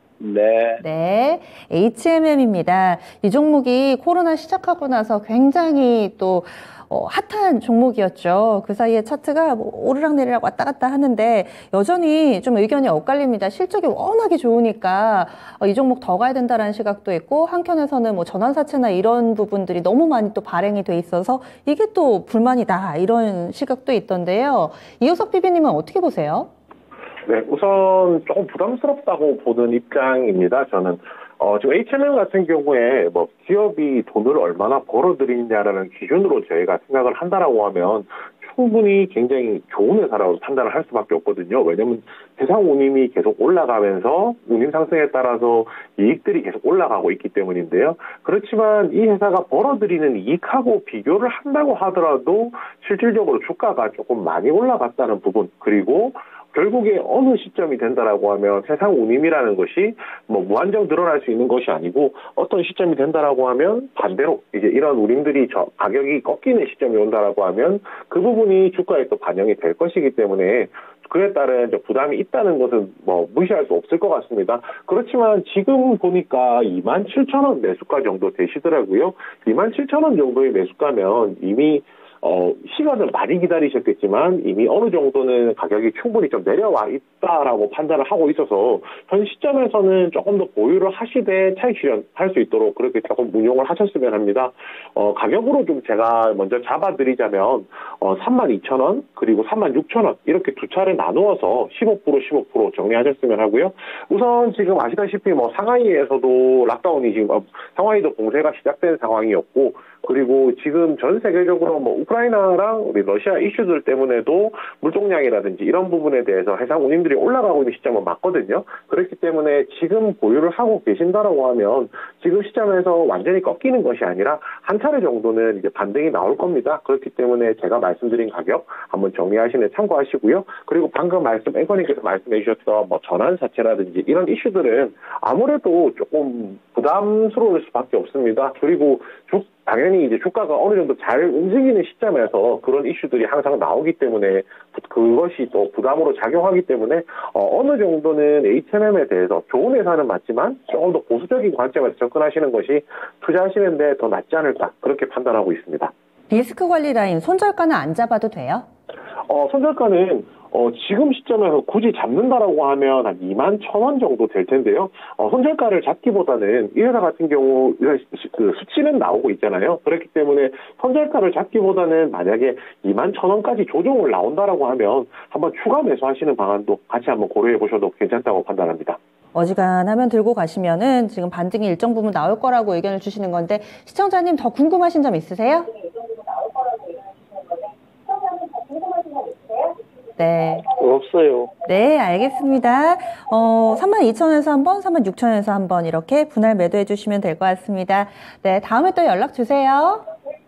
네. 네, 에이치엠엠입니다. 이 종목이 코로나 시작하고 나서 굉장히 또 어, 핫한 종목이었죠. 그 사이에 차트가 뭐 오르락내리락 왔다 갔다 하는데 여전히 좀 의견이 엇갈립니다. 실적이 워낙에 좋으니까 어, 이 종목 더 가야 된다라는 시각도 있고 한켠에서는 뭐 전환사채나 이런 부분들이 너무 많이 또 발행이 돼 있어서 이게 또 불만이다 이런 시각도 있던데요. 이호석 피비님은 어떻게 보세요? 네, 우선 조금 부담스럽다고 보는 입장입니다. 저는 어, 지금 에이치엠엠 같은 경우에 뭐 기업이 돈을 얼마나 벌어들이느냐라는 기준으로 저희가 생각을 한다라고 하면 충분히 굉장히 좋은 회사라고 판단을 할 수밖에 없거든요. 왜냐하면 세상 운임이 계속 올라가면서 운임 상승에 따라서 이익들이 계속 올라가고 있기 때문인데요. 그렇지만 이 회사가 벌어들이는 이익하고 비교를 한다고 하더라도 실질적으로 주가가 조금 많이 올라갔다는 부분 그리고 결국에 어느 시점이 된다라고 하면 세상 운임이라는 것이 뭐 무한정 늘어날 수 있는 것이 아니고 어떤 시점이 된다라고 하면 반대로 이제 이런 운임들이 저 가격이 꺾이는 시점이 온다라고 하면 그 부분이 주가에 또 반영이 될 것이기 때문에 그에 따른 부담이 있다는 것은 뭐 무시할 수 없을 것 같습니다. 그렇지만 지금 보니까 이만 칠천 원 매수가 정도 되시더라고요. 이만 칠천 원 정도의 매수가면 이미 어, 시간을 많이 기다리셨겠지만 이미 어느 정도는 가격이 충분히 좀 내려와 있다라고 판단을 하고 있어서 현 시점에서는 조금 더 보유를 하시되 차익 실현할 수 있도록 그렇게 조금 운용을 하셨으면 합니다. 어, 가격으로 좀 제가 먼저 잡아드리자면 어, 삼만 이천 원 그리고 삼만 육천 원 이렇게 두 차례 나누어서 십오 퍼센트 십오 퍼센트 정리하셨으면 하고요. 우선 지금 아시다시피 뭐 상하이에서도 락다운이 지금 어, 상하이도 봉쇄가 시작된 상황이었고 그리고 지금 전 세계적으로 뭐 우크라이나 우크라이나랑 우리 러시아 이슈들 때문에도 물동량이라든지 이런 부분에 대해서 해상 운임들이 올라가고 있는 시점은 맞거든요. 그렇기 때문에 지금 보유를 하고 계신다라고 하면 지금 시점에서 완전히 꺾이는 것이 아니라 한 차례 정도는 이제 반등이 나올 겁니다. 그렇기 때문에 제가 말씀드린 가격 한번 정리하시는 참고하시고요. 그리고 방금 말씀 앵커님께서 말씀해 주셨던 뭐 전환사채라든지 이런 이슈들은 아무래도 조금 부담스러울 수밖에 없습니다. 그리고 주, 당연히 이제 주가가 어느 정도 잘 움직이는 시점에서 그런 이슈들이 항상 나오기 때문에 그것이 또 부담으로 작용하기 때문에 어, 어느 정도는 에이치엠엠에 대해서 좋은 회사는 맞지만 조금 더 보수적인 관점에서 접근하시는 것이 투자하시는데 더 낫지 않을까 그렇게 판단하고 있습니다. 리스크 관리 라인 손절가는 안 잡아도 돼요? 어, 손절가는 어, 지금 시점에서 굳이 잡는다라고 하면 한 이만 천 원 정도 될 텐데요. 어, 손절가를 잡기보다는 이 회사 같은 경우 그 수치는 나오고 있잖아요. 그렇기 때문에 손절가를 잡기보다는 만약에 이만 천 원까지 조정을 나온다라고 하면 한번 추가 매수하시는 방안도 같이 한번 고려해 보셔도 괜찮다고 판단합니다. 어지간하면 들고 가시면은 지금 반등이 일정 부분 나올 거라고 의견을 주시는 건데 시청자님 더 궁금하신 점 있으세요? 네. 없어요. 네, 알겠습니다. 어, 삼만 이천 원에서 한 번, 삼만 육천 원에서 한 번 이렇게 분할 매도해 주시면 될 것 같습니다. 네, 다음에 또 연락 주세요.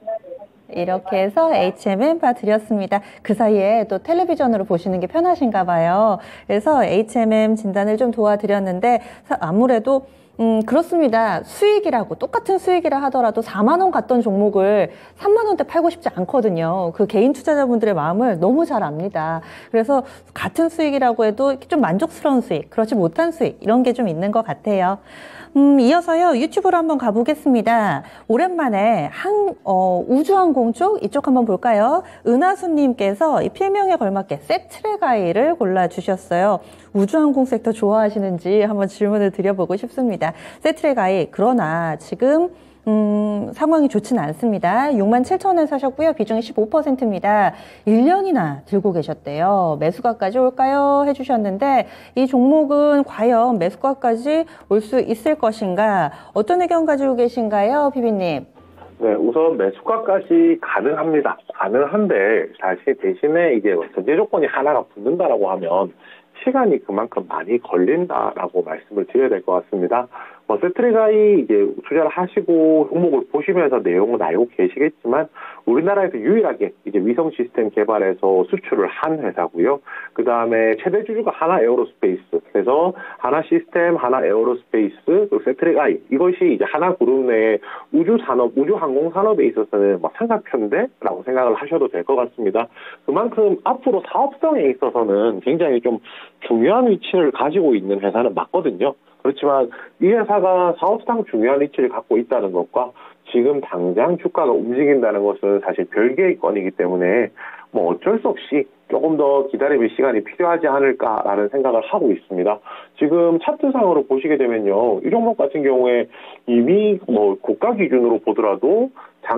이렇게 해서 에이치엠엠 봐드렸습니다. 그 사이에 또 텔레비전으로 보시는 게 편하신가 봐요. 그래서 에이치엠엠 진단을 좀 도와드렸는데 아무래도 음, 그렇습니다. 수익이라고, 똑같은 수익이라 하더라도 사만 원 갔던 종목을 삼만 원대 팔고 싶지 않거든요. 그 개인 투자자분들의 마음을 너무 잘 압니다. 그래서 같은 수익이라고 해도 좀 만족스러운 수익, 그렇지 못한 수익, 이런 게 좀 있는 것 같아요. 음, 이어서요, 유튜브로 한번 가보겠습니다. 오랜만에 항, 어, 우주항공 쪽, 이쪽 한번 볼까요? 은하수님께서 이 필명에 걸맞게 세트레가이를 골라주셨어요. 우주항공 섹터 좋아하시는지 한번 질문을 드려보고 싶습니다. 세트레가이, 그러나 지금 음, 상황이 좋지는 않습니다. 육만 칠천 원에 사셨고요. 비중이 십오 퍼센트입니다. 일 년이나 들고 계셨대요. 매수가까지 올까요? 해주셨는데 이 종목은 과연 매수가까지 올 수 있을 것인가? 어떤 의견 가지고 계신가요? 피비님. 네, 우선 매수가까지 가능합니다. 가능한데 사실 대신에 이게 전제 조건이 하나가 붙는다라고 하면 시간이 그만큼 많이 걸린다라고 말씀을 드려야 될 것 같습니다. 뭐 세트레가이 이제 투자를 하시고 종목을 보시면서 내용은 알고 계시겠지만 우리나라에서 유일하게 이제 위성 시스템 개발해서 수출을 한 회사고요. 그 다음에 최대 주주가 하나 에어로스페이스, 그래서 하나 시스템, 하나 에어로스페이스, 그리고 세트레가이, 이것이 이제 하나 그룹 내에 우주 산업, 우주 항공 산업에 있어서는 뭐 삼각편대라고 생각을 하셔도 될 것 같습니다. 그만큼 앞으로 사업성에 있어서는 굉장히 좀 중요한 위치를 가지고 있는 회사는 맞거든요. 그렇지만 이 회사가 사업상 중요한 위치를 갖고 있다는 것과 지금 당장 주가가 움직인다는 것은 사실 별개의 건이기 때문에 뭐 어쩔 수 없이 조금 더 기다림의 시간이 필요하지 않을까라는 생각을 하고 있습니다. 지금 차트상으로 보시게 되면요, 이 종목 같은 경우에 이미 뭐 고가 기준으로 보더라도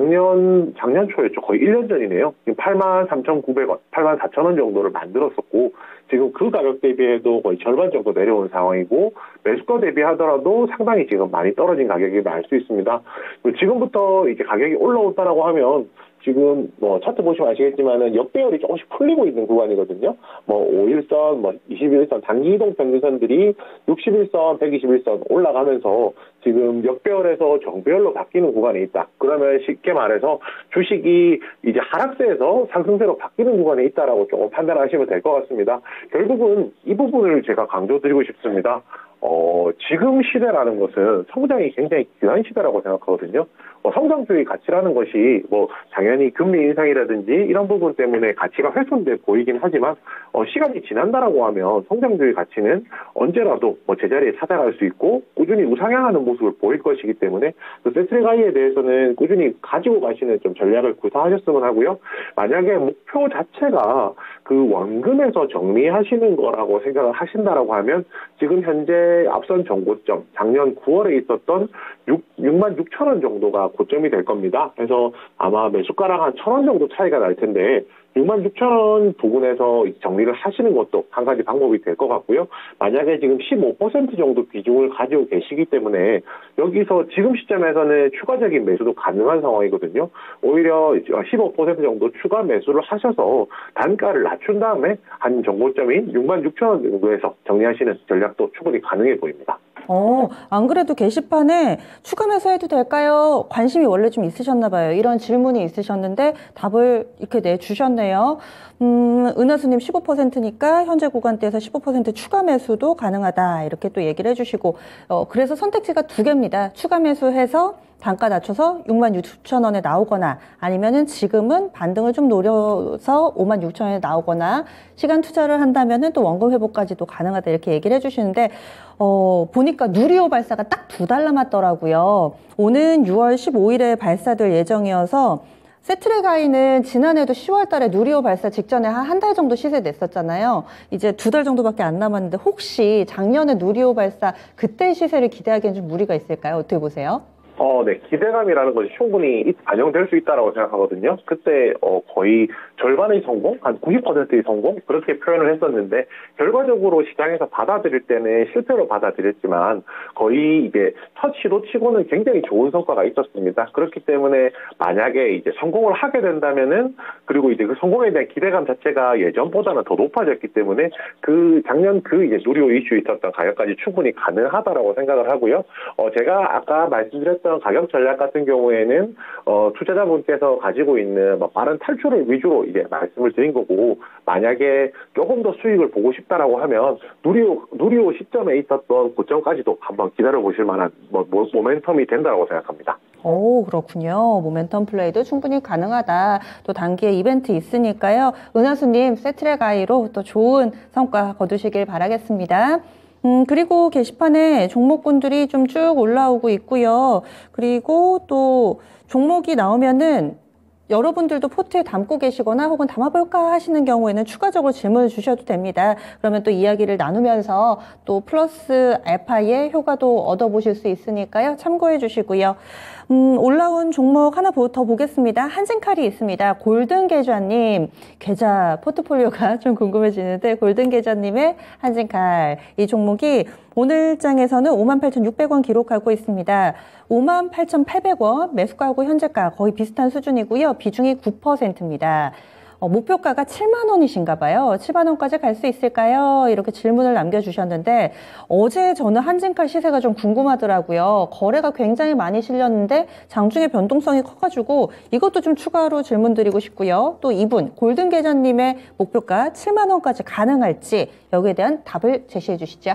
작년 작년 초였죠. 거의 일 년 전이네요. 팔만 삼천구백 원, 팔만 사천 원 정도를 만들었었고 지금 그 가격 대비해도 거의 절반 정도 내려온 상황이고 매수가 대비하더라도 상당히 지금 많이 떨어진 가격임을 알 수 있습니다. 지금부터 이제 가격이 올라온다라고 하면 지금 뭐 차트 보시면 아시겠지만은 역배열이 조금씩 풀리고 있는 구간이거든요. 뭐 오 일선, 뭐 이십일 선 단기 이동 평균선들이 육십일 선, 백이십일 선 올라가면서 지금 역배열에서 정배열로 바뀌는 구간에 있다. 그러면 쉽게 말해서 주식이 이제 하락세에서 상승세로 바뀌는 구간에 있다라고 조금 판단하시면 될 것 같습니다. 결국은 이 부분을 제가 강조드리고 싶습니다. 어, 지금 시대라는 것은 성장이 굉장히 귀한 시대라고 생각하거든요. 뭐 성장주의 가치라는 것이 뭐 당연히 금리 인상이라든지 이런 부분 때문에 가치가 훼손돼 보이긴 하지만 어, 시간이 지난다라고 하면 성장주의 가치는 언제라도 뭐 제자리에 찾아갈 수 있고 꾸준히 우상향하는 모습을 보일 것이기 때문에 그 세트레가이에 대해서는 꾸준히 가지고 가시는 좀 전략을 구사하셨으면 하고요. 만약에 목표 자체가 그 원금에서 정리하시는 거라고 생각을 하신다라고 하면 지금 현재 앞선 정고점 작년 구월에 있었던 육만 육천 원 정도가 고점이 될 겁니다. 그래서 아마 매수가랑 한 천 원 정도 차이가 날 텐데 육만 육천 원 부분에서 정리를 하시는 것도 한 가지 방법이 될 것 같고요. 만약에 지금 십오 퍼센트 정도 비중을 가지고 계시기 때문에 여기서 지금 시점에서는 추가적인 매수도 가능한 상황이거든요. 오히려 십오 퍼센트 정도 추가 매수를 하셔서 단가를 낮춘 다음에 한 정고점인 육만 육천 원 정도에서 정리하시는 전략도 충분히 가능해 보입니다. 어, 안 그래도 게시판에 추가 매수해도 될까요? 관심이 원래 좀 있으셨나 봐요. 이런 질문이 있으셨는데 답을 이렇게 내주셨네요. 음, 은하수님 십오 퍼센트니까 현재 구간대에서 십오 퍼센트 추가 매수도 가능하다. 이렇게 또 얘기를 해주시고, 어, 그래서 선택지가 두 개입니다. 추가 매수해서 단가 낮춰서 육만 육천 원에 나오거나 아니면은 지금은 반등을 좀 노려서 오만 육천 원에 나오거나 시간 투자를 한다면은 또 원금 회복까지도 가능하다 이렇게 얘기를 해주시는데 어 보니까 누리호 발사가 딱 두 달 남았더라고요. 오는 유월 십오일에 발사될 예정이어서 세트랙아이는 지난해도 시월 달에 누리호 발사 직전에 한 한 달 정도 시세 냈었잖아요. 이제 두 달 정도밖에 안 남았는데 혹시 작년에 누리호 발사 그때 시세를 기대하기엔 좀 무리가 있을까요? 어떻게 보세요? 어, 네. 기대감이라는 것이 충분히 반영될 수 있다고 생각하거든요. 그때 어, 거의 절반의 성공, 한 구십 퍼센트의 성공 그렇게 표현을 했었는데 결과적으로 시장에서 받아들일 때는 실패로 받아들였지만 거의 이게 첫 시도치고는 굉장히 좋은 성과가 있었습니다. 그렇기 때문에 만약에 이제 성공을 하게 된다면은 그리고 이제 그 성공에 대한 기대감 자체가 예전보다는 더 높아졌기 때문에 그 작년 그 이제 누리호 이슈에 있었던 가격까지 충분히 가능하다라고 생각을 하고요. 어, 제가 아까 말씀드렸던 가격 전략 같은 경우에는 어, 투자자분께서 가지고 있는 뭐 빠른 탈출을 위주로 이제 말씀을 드린 거고 만약에 조금 더 수익을 보고 싶다라고 하면 누리호 누리호 시점에 있었던 고점까지도 한번 기다려 보실 만한 뭐, 뭐 모멘텀이 된다라고 생각합니다. 오, 그렇군요. 모멘텀 플레이도 충분히 가능하다. 또 단기에 이벤트 있으니까요. 은하수님 세트랙아이로 또 좋은 성과 거두시길 바라겠습니다. 음, 그리고 게시판에 종목군들이 좀 쭉 올라오고 있고요. 그리고 또 종목이 나오면은 여러분들도 포트에 담고 계시거나 혹은 담아볼까 하시는 경우에는 추가적으로 질문을 주셔도 됩니다. 그러면 또 이야기를 나누면서 또 플러스 알파의 효과도 얻어보실 수 있으니까요. 참고해 주시고요. 음, 올라온 종목 하나 더 보겠습니다. 한진칼이 있습니다. 골든계좌님, 계좌 포트폴리오가 좀 궁금해지는데 골든계좌님의 한진칼, 이 종목이 오늘장에서는 오만 팔천육백 원 기록하고 있습니다. 오만 팔천팔백 원 매수가하고 현재가 거의 비슷한 수준이고요. 비중이 구 퍼센트입니다. 어, 목표가가 칠만 원이신가 봐요. 칠만 원까지 갈 수 있을까요? 이렇게 질문을 남겨주셨는데 어제 저는 한진칼 시세가 좀 궁금하더라고요. 거래가 굉장히 많이 실렸는데 장중에 변동성이 커가지고 이것도 좀 추가로 질문 드리고 싶고요. 또 이분 골든계좌님의 목표가 칠만 원까지 가능할지 여기에 대한 답을 제시해 주시죠.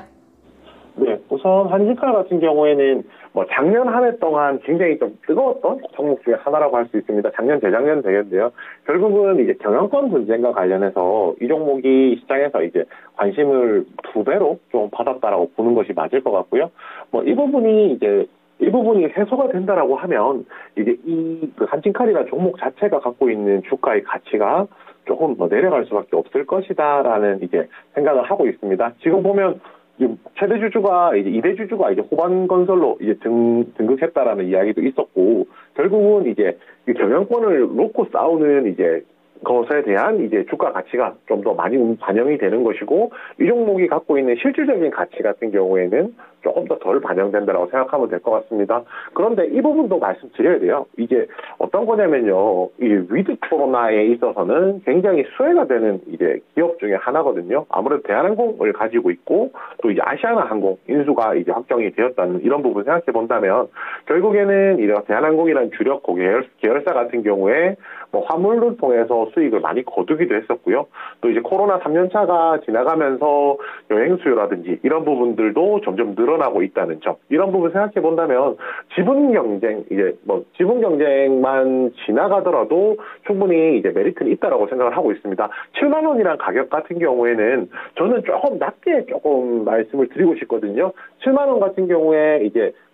네, 우선 한진칼 같은 경우에는 뭐 작년 한 해 동안 굉장히 좀 뜨거웠던 종목 중에 하나라고 할 수 있습니다. 작년, 재작년 되겠는데요. 결국은 이제 경영권 분쟁과 관련해서 이 종목이 시장에서 이제 관심을 두 배로 좀 받았다라고 보는 것이 맞을 것 같고요. 뭐 이 부분이 이제 이 부분이 해소가 된다라고 하면 이제 이 그 한진칼이라는 종목 자체가 갖고 있는 주가의 가치가 조금 더 내려갈 수밖에 없을 것이다라는 이제 생각을 하고 있습니다. 지금 보면 최대 주주가 이제 이 대 주주가 이제 호반건설로 이제 등, 등극했다라는 이야기도 있었고, 결국은 이제 경영권을 놓고 싸우는 이제 것에 대한 이제 주가 가치가 좀 더 많이 반영이 되는 것이고, 이 종목이 갖고 있는 실질적인 가치 같은 경우에는 조금 더 덜 반영된다라고 생각하면 될 것 같습니다. 그런데 이 부분도 말씀드려야 돼요. 이게 어떤 거냐면요, 이 위드 코로나에 있어서는 굉장히 수혜가 되는 이제 기업 중에 하나거든요. 아무래도 대한항공을 가지고 있고 또 이제 아시아나항공 인수가 이제 확정이 되었다는 이런 부분 생각해 본다면 결국에는 이 대한항공이라는 주력 계열, 계열사 같은 경우에 뭐 화물을 통해서 수익을 많이 거두기도 했었고요. 또 이제 코로나 삼 년 차가 지나가면서 여행 수요라든지 이런 부분들도 점점 늘어나고 있다는 점. 이런 부분 생각해 본다면 지분 경쟁, 이제 뭐 지분 경쟁만 지나가더라도 충분히 이제 메리트는 있다라고 생각을 하고 있습니다. 칠만 원이란 가격 같은 경우에는 저는 조금 낮게 조금 말씀을 드리고 싶거든요. 칠만 원 같은 경우에 이제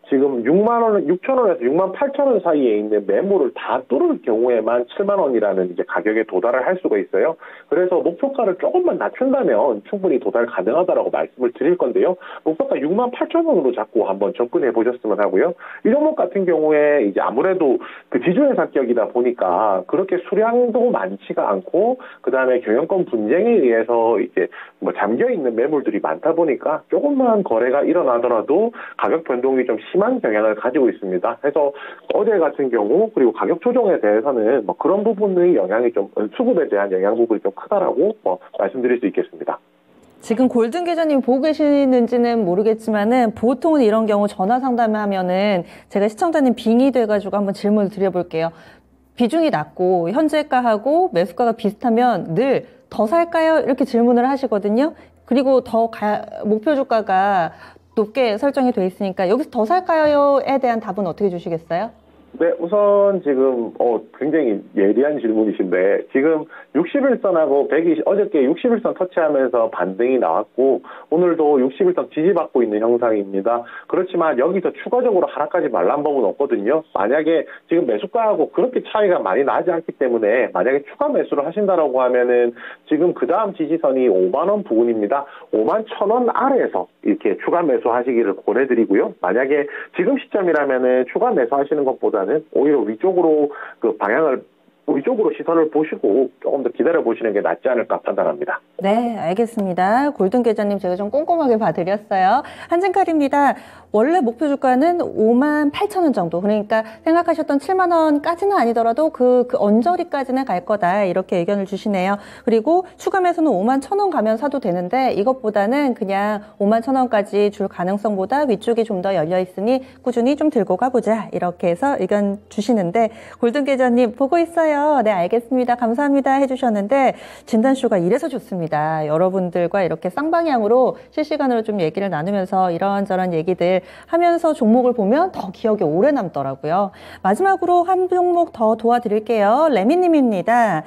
지금 육만 원, 육천 원에서 육만 팔천 원 사이에 있는 매물을 다 뚫을 경우에만 칠만 원이라는 이제 가격에 도달을 할 수가 있어요. 그래서 목표가를 조금만 낮춘다면 충분히 도달 가능하다라고 말씀을 드릴 건데요. 목표가 육만 팔천 원으로 잡고 한번 접근해 보셨으면 하고요. 이 종목 같은 경우에 이제 아무래도 그 지주회 사격이다 보니까 그렇게 수량도 많지가 않고 그 다음에 경영권 분쟁에 의해서 이제 뭐 잠겨 있는 매물들이 많다 보니까 조금만 거래가 일어나더라도 가격 변동이 좀 심한 경향을 가지고 있습니다. 그래서 어제 같은 경우 그리고 가격 조정에 대해서는 뭐 그런 부분의 영향이 좀 수급에 대한 영향 부분이 좀 크다라고 뭐 말씀드릴 수 있겠습니다. 지금 골든 계좌님 보고 계시는지는 모르겠지만은 보통은 이런 경우 전화 상담을 하면은 제가 시청자님 빙의 돼가지고 한번 질문을 드려볼게요. 비중이 낮고 현재가하고 매수가가 비슷하면 늘 더 살까요? 이렇게 질문을 하시거든요. 그리고 더 가, 목표 주가가 높게 설정이 돼 있으니까 여기서 더 살까요?에 대한 답은 어떻게 주시겠어요? 네, 우선 지금 어 굉장히 예리한 질문이신데 지금 육십일 선하고 백이십 어저께 육십일 선 터치하면서 반등이 나왔고 오늘도 육십일 선 지지받고 있는 형상입니다. 그렇지만 여기서 추가적으로 하락하지 말란 법은 없거든요. 만약에 지금 매수가하고 그렇게 차이가 많이 나지 않기 때문에 만약에 추가 매수를 하신다라고 하면은 지금 그 다음 지지선이 오만 원 부근입니다. 오만 천 원 아래에서 이렇게 추가 매수하시기를 권해드리고요. 만약에 지금 시점이라면은 추가 매수하시는 것보다 오히려 위쪽으로 그 방향을 위쪽으로 시선을 보시고 조금 더 기다려 보시는 게 낫지 않을까 판단합니다. 네, 알겠습니다. 골든 계좌님 제가 좀 꼼꼼하게 봐드렸어요. 한진칼입니다. 원래 목표 주가는 오만 팔천 원 정도. 그러니까 생각하셨던 칠만 원까지는 아니더라도 그, 그 언저리까지는 갈 거다. 이렇게 의견을 주시네요. 그리고 추가 매수는 오만 천 원 가면 사도 되는데 이것보다는 그냥 오만 천 원까지 줄 가능성보다 위쪽이 좀 더 열려 있으니 꾸준히 좀 들고 가보자. 이렇게 해서 의견 주시는데 골든 계좌님 보고 있어요. 네, 알겠습니다. 감사합니다 해주셨는데 진단쇼가 이래서 좋습니다. 여러분들과 이렇게 쌍방향으로 실시간으로 좀 얘기를 나누면서 이런저런 얘기들 하면서 종목을 보면 더 기억에 오래 남더라고요. 마지막으로 한 종목 더 도와드릴게요. 레미님입니다.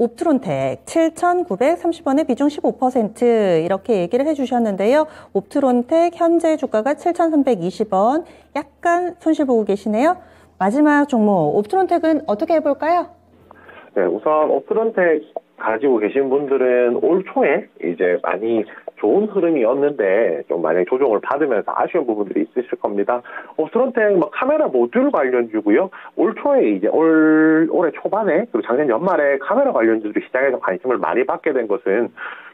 옵트론텍 칠천구백삼십 원에 비중 십오 퍼센트 이렇게 얘기를 해주셨는데요. 옵트론텍 현재 주가가 칠천삼백이십 원 약간 손실 보고 계시네요. 마지막 종목 옵트론텍은 어떻게 해볼까요? 네, 우선 옵트론텍 가지고 계신 분들은 올 초에 이제 많이 좋은 흐름이었는데 좀 만약에 조정을 받으면서 아쉬운 부분들이 있으실 겁니다. 옵트론텍 뭐 카메라 모듈 관련주고요. 올 초에 이제 올 올해 초반에 그리고 작년 연말에 카메라 관련주들이 시장에서 관심을 많이 받게 된 것은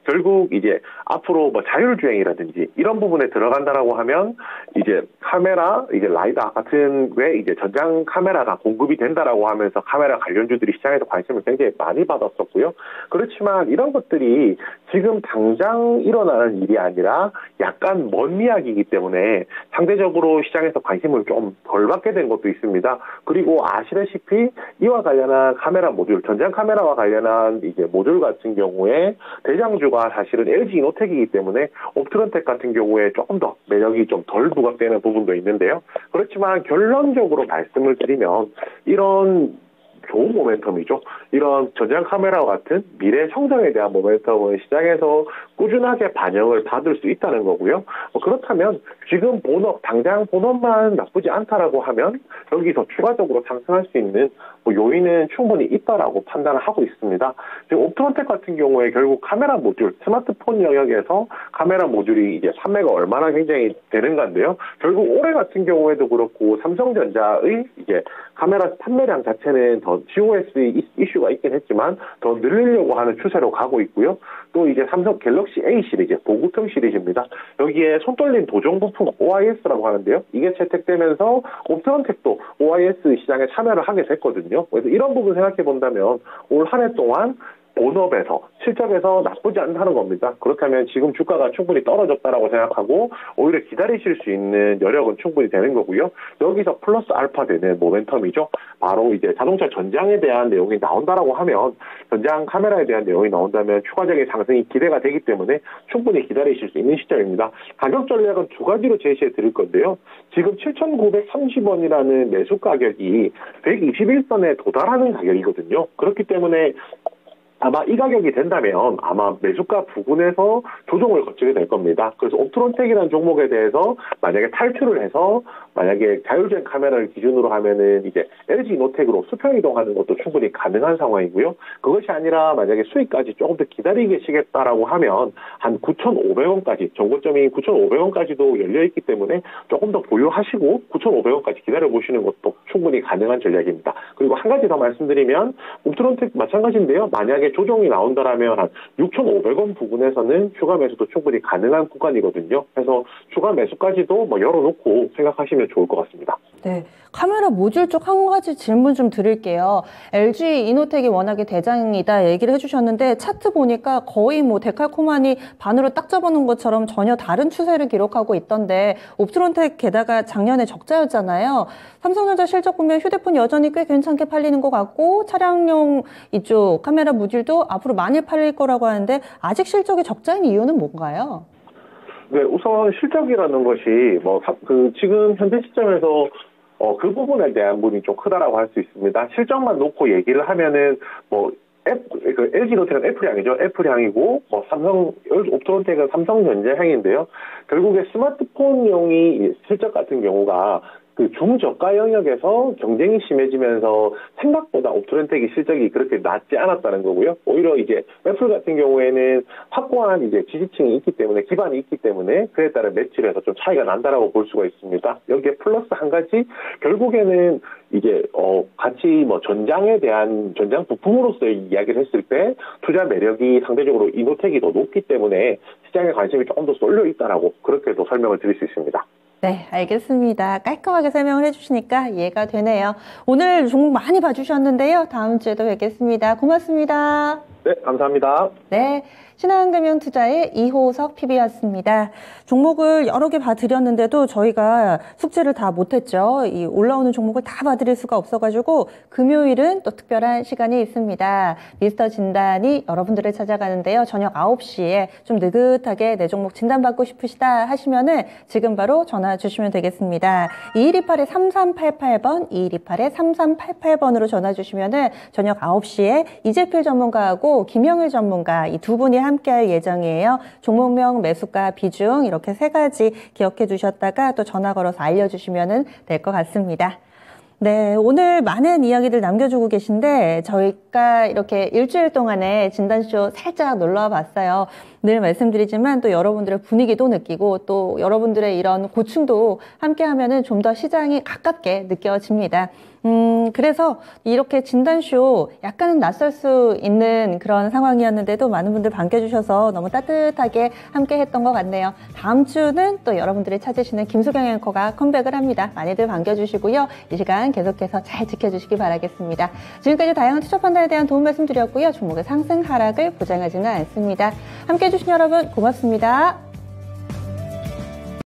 결국 이제 앞으로 뭐 자율주행이라든지 이런 부분에 들어간다라고 하면 이제 카메라, 이제 라이다 같은 게 이제 전장 카메라가 공급이 된다라고 하면서 카메라 관련주들이 시장에서 관심을 굉장히 많이 받았었고요. 그렇지만 이런 것들이 지금 당장 일어나는 일이 아니라 약간 먼 이야기이기 때문에 상대적으로 시장에서 관심을 좀 덜 받게 된 것도 있습니다. 그리고 아시다시피 이와 관련한 카메라 모듈, 전장 카메라와 관련한 이제 모듈 같은 경우에 대장주가 사실은 엘지이노텍이기 때문에 옵트론텍 같은 경우에 조금 더 매력이 좀 덜 부각되는 부분도 있는데요. 그렇지만 결론적으로 말씀을 드리면 이런 좋은 모멘텀이죠. 이런 전장 카메라와 같은 미래 성장에 대한 모멘텀은 시장에서 꾸준하게 반영을 받을 수 있다는 거고요. 뭐 그렇다면 지금 본업, 당장 본업만 나쁘지 않다라고 하면 여기서 추가적으로 상승할 수 있는 뭐 요인은 충분히 있다라고 판단을 하고 있습니다. 지금 옵트론텍 같은 경우에 결국 카메라 모듈, 스마트폰 영역에서 카메라 모듈이 이제 판매가 얼마나 굉장히 되는 건데요. 결국 올해 같은 경우에도 그렇고 삼성전자의 이제 카메라 판매량 자체는 더 지오에스 이슈가 있긴 했지만 더 늘리려고 하는 추세로 가고 있고요. 또 이제 삼성 갤럭시 A 시리즈, 보급형 시리즈입니다. 여기에 손떨림 도정 부품 오아이에스라고 하는데요. 이게 채택되면서 옵트론텍도 오아이에스 시장에 참여를 하게 됐거든요. 그래서 이런 부분 생각해 본다면 올 한 해 동안 본업에서 실적에서 나쁘지 않다는 겁니다. 그렇다면 지금 주가가 충분히 떨어졌다라고 생각하고 오히려 기다리실 수 있는 여력은 충분히 되는 거고요. 여기서 플러스 알파 되는 모멘텀이죠. 바로 이제 자동차 전장에 대한 내용이 나온다라고 하면 전장 카메라에 대한 내용이 나온다면 추가적인 상승이 기대가 되기 때문에 충분히 기다리실 수 있는 시점입니다. 가격 전략은 두 가지로 제시해 드릴 건데요. 지금 칠천구백삼십 원이라는 매수 가격이 백이십일 선에 도달하는 가격이거든요. 그렇기 때문에 아마 이 가격이 된다면 아마 매수가 부근에서 조정을 거치게 될 겁니다. 그래서 옵트론텍이라는 종목에 대해서 만약에 탈출을 해서 만약에 자율주행 카메라를 기준으로 하면은 이제 엘지이노텍으로 수평 이동하는 것도 충분히 가능한 상황이고요. 그것이 아니라 만약에 수익까지 조금 더 기다리시겠다라고 하면 한 구천오백 원까지 정고점이 구천오백 원까지도 열려 있기 때문에 조금 더 보유하시고 구천오백 원까지 기다려 보시는 것도 충분히 가능한 전략입니다. 그리고 한 가지 더 말씀드리면 옵트론텍 마찬가지인데요. 만약에 조정이 나온다라면 한 육천오백 원 부근에서는 추가 매수도 충분히 가능한 구간이거든요. 그래서 추가 매수까지도 뭐 열어놓고 생각하시면 좋을 것 같습니다. 네, 카메라 모듈 쪽 한 가지 질문 좀 드릴게요. 엘지이노텍이 워낙에 대장이다 얘기를 해주셨는데 차트 보니까 거의 뭐 데칼코마니 반으로 딱 잡아놓은 것처럼 전혀 다른 추세를 기록하고 있던데 옵트론텍 게다가 작년에 적자였잖아요. 삼성전자 실적 보면 휴대폰 여전히 꽤 괜찮게 팔리는 것 같고 차량용 이쪽 카메라 모듈도 앞으로 많이 팔릴 거라고 하는데 아직 실적이 적자인 이유는 뭔가요? 네, 우선 실적이라는 것이 뭐 그 지금 현재 시점에서 어, 그 부분에 대한 부분이 좀 크다라고 할 수 있습니다. 실적만 놓고 얘기를 하면은 뭐 앱, 그 엘지노텍은 애플향이죠. 애플향이고 뭐 삼성 옵트론텍은 삼성전자향인데요. 결국에 스마트폰용이 실적 같은 경우가 그 중저가 영역에서 경쟁이 심해지면서 생각보다 옵트론텍이 실적이 그렇게 낮지 않았다는 거고요. 오히려 이제 애플 같은 경우에는 확고한 이제 지지층이 있기 때문에 기반이 있기 때문에 그에 따른 매출에서 좀 차이가 난다라고 볼 수가 있습니다. 여기에 플러스 한 가지 결국에는 이제 어 같이 뭐 전장에 대한 전장 부품으로서의 이야기를 했을 때 투자 매력이 상대적으로 이노텍이 더 높기 때문에 시장에 관심이 조금 더 쏠려 있다라고 그렇게도 설명을 드릴 수 있습니다. 네, 알겠습니다. 깔끔하게 설명을 해주시니까 이해가 되네요. 오늘 종목 많이 봐주셨는데요. 다음 주에도 뵙겠습니다. 고맙습니다. 네, 감사합니다. 네, 신한금융투자의 이호석 피비였습니다. 종목을 여러 개 봐드렸는데도 저희가 숙제를 다 못했죠. 이 올라오는 종목을 다 봐드릴 수가 없어가지고 금요일은 또 특별한 시간이 있습니다. 미스터 진단이 여러분들을 찾아가는데요. 저녁 아홉 시에 좀 느긋하게 내 종목 진단받고 싶으시다 하시면은 지금 바로 전화 주시면 되겠습니다. 이일이팔 삼삼팔팔 번, 이일이팔 삼삼팔팔 번으로 전화 주시면은 저녁 아홉 시에 이재필 전문가하고 김영일 전문가 이 두 분이 함께할 예정이에요. 종목명, 매수가, 비중 이렇게 세 가지 기억해 두셨다가 또 전화 걸어서 알려주시면 될 것 같습니다. 네, 오늘 많은 이야기들 남겨주고 계신데 저희가 이렇게 일주일 동안에 진단쇼 살짝 놀러와 봤어요. 늘 말씀드리지만 또 여러분들의 분위기도 느끼고 또 여러분들의 이런 고충도 함께 하면은 좀 더 시장이 가깝게 느껴집니다. 음, 그래서 이렇게 진단쇼 약간은 낯설 수 있는 그런 상황이었는데도 많은 분들 반겨주셔서 너무 따뜻하게 함께 했던 것 같네요. 다음 주는 또 여러분들이 찾으시는 김수경 앵커가 컴백을 합니다. 많이들 반겨주시고요. 이 시간 계속해서 잘 지켜주시기 바라겠습니다. 지금까지 다양한 투자 판단에 대한 도움 말씀드렸고요. 종목의 상승 하락을 보장하지는 않습니다. 함께 해주신 여러분 고맙습니다.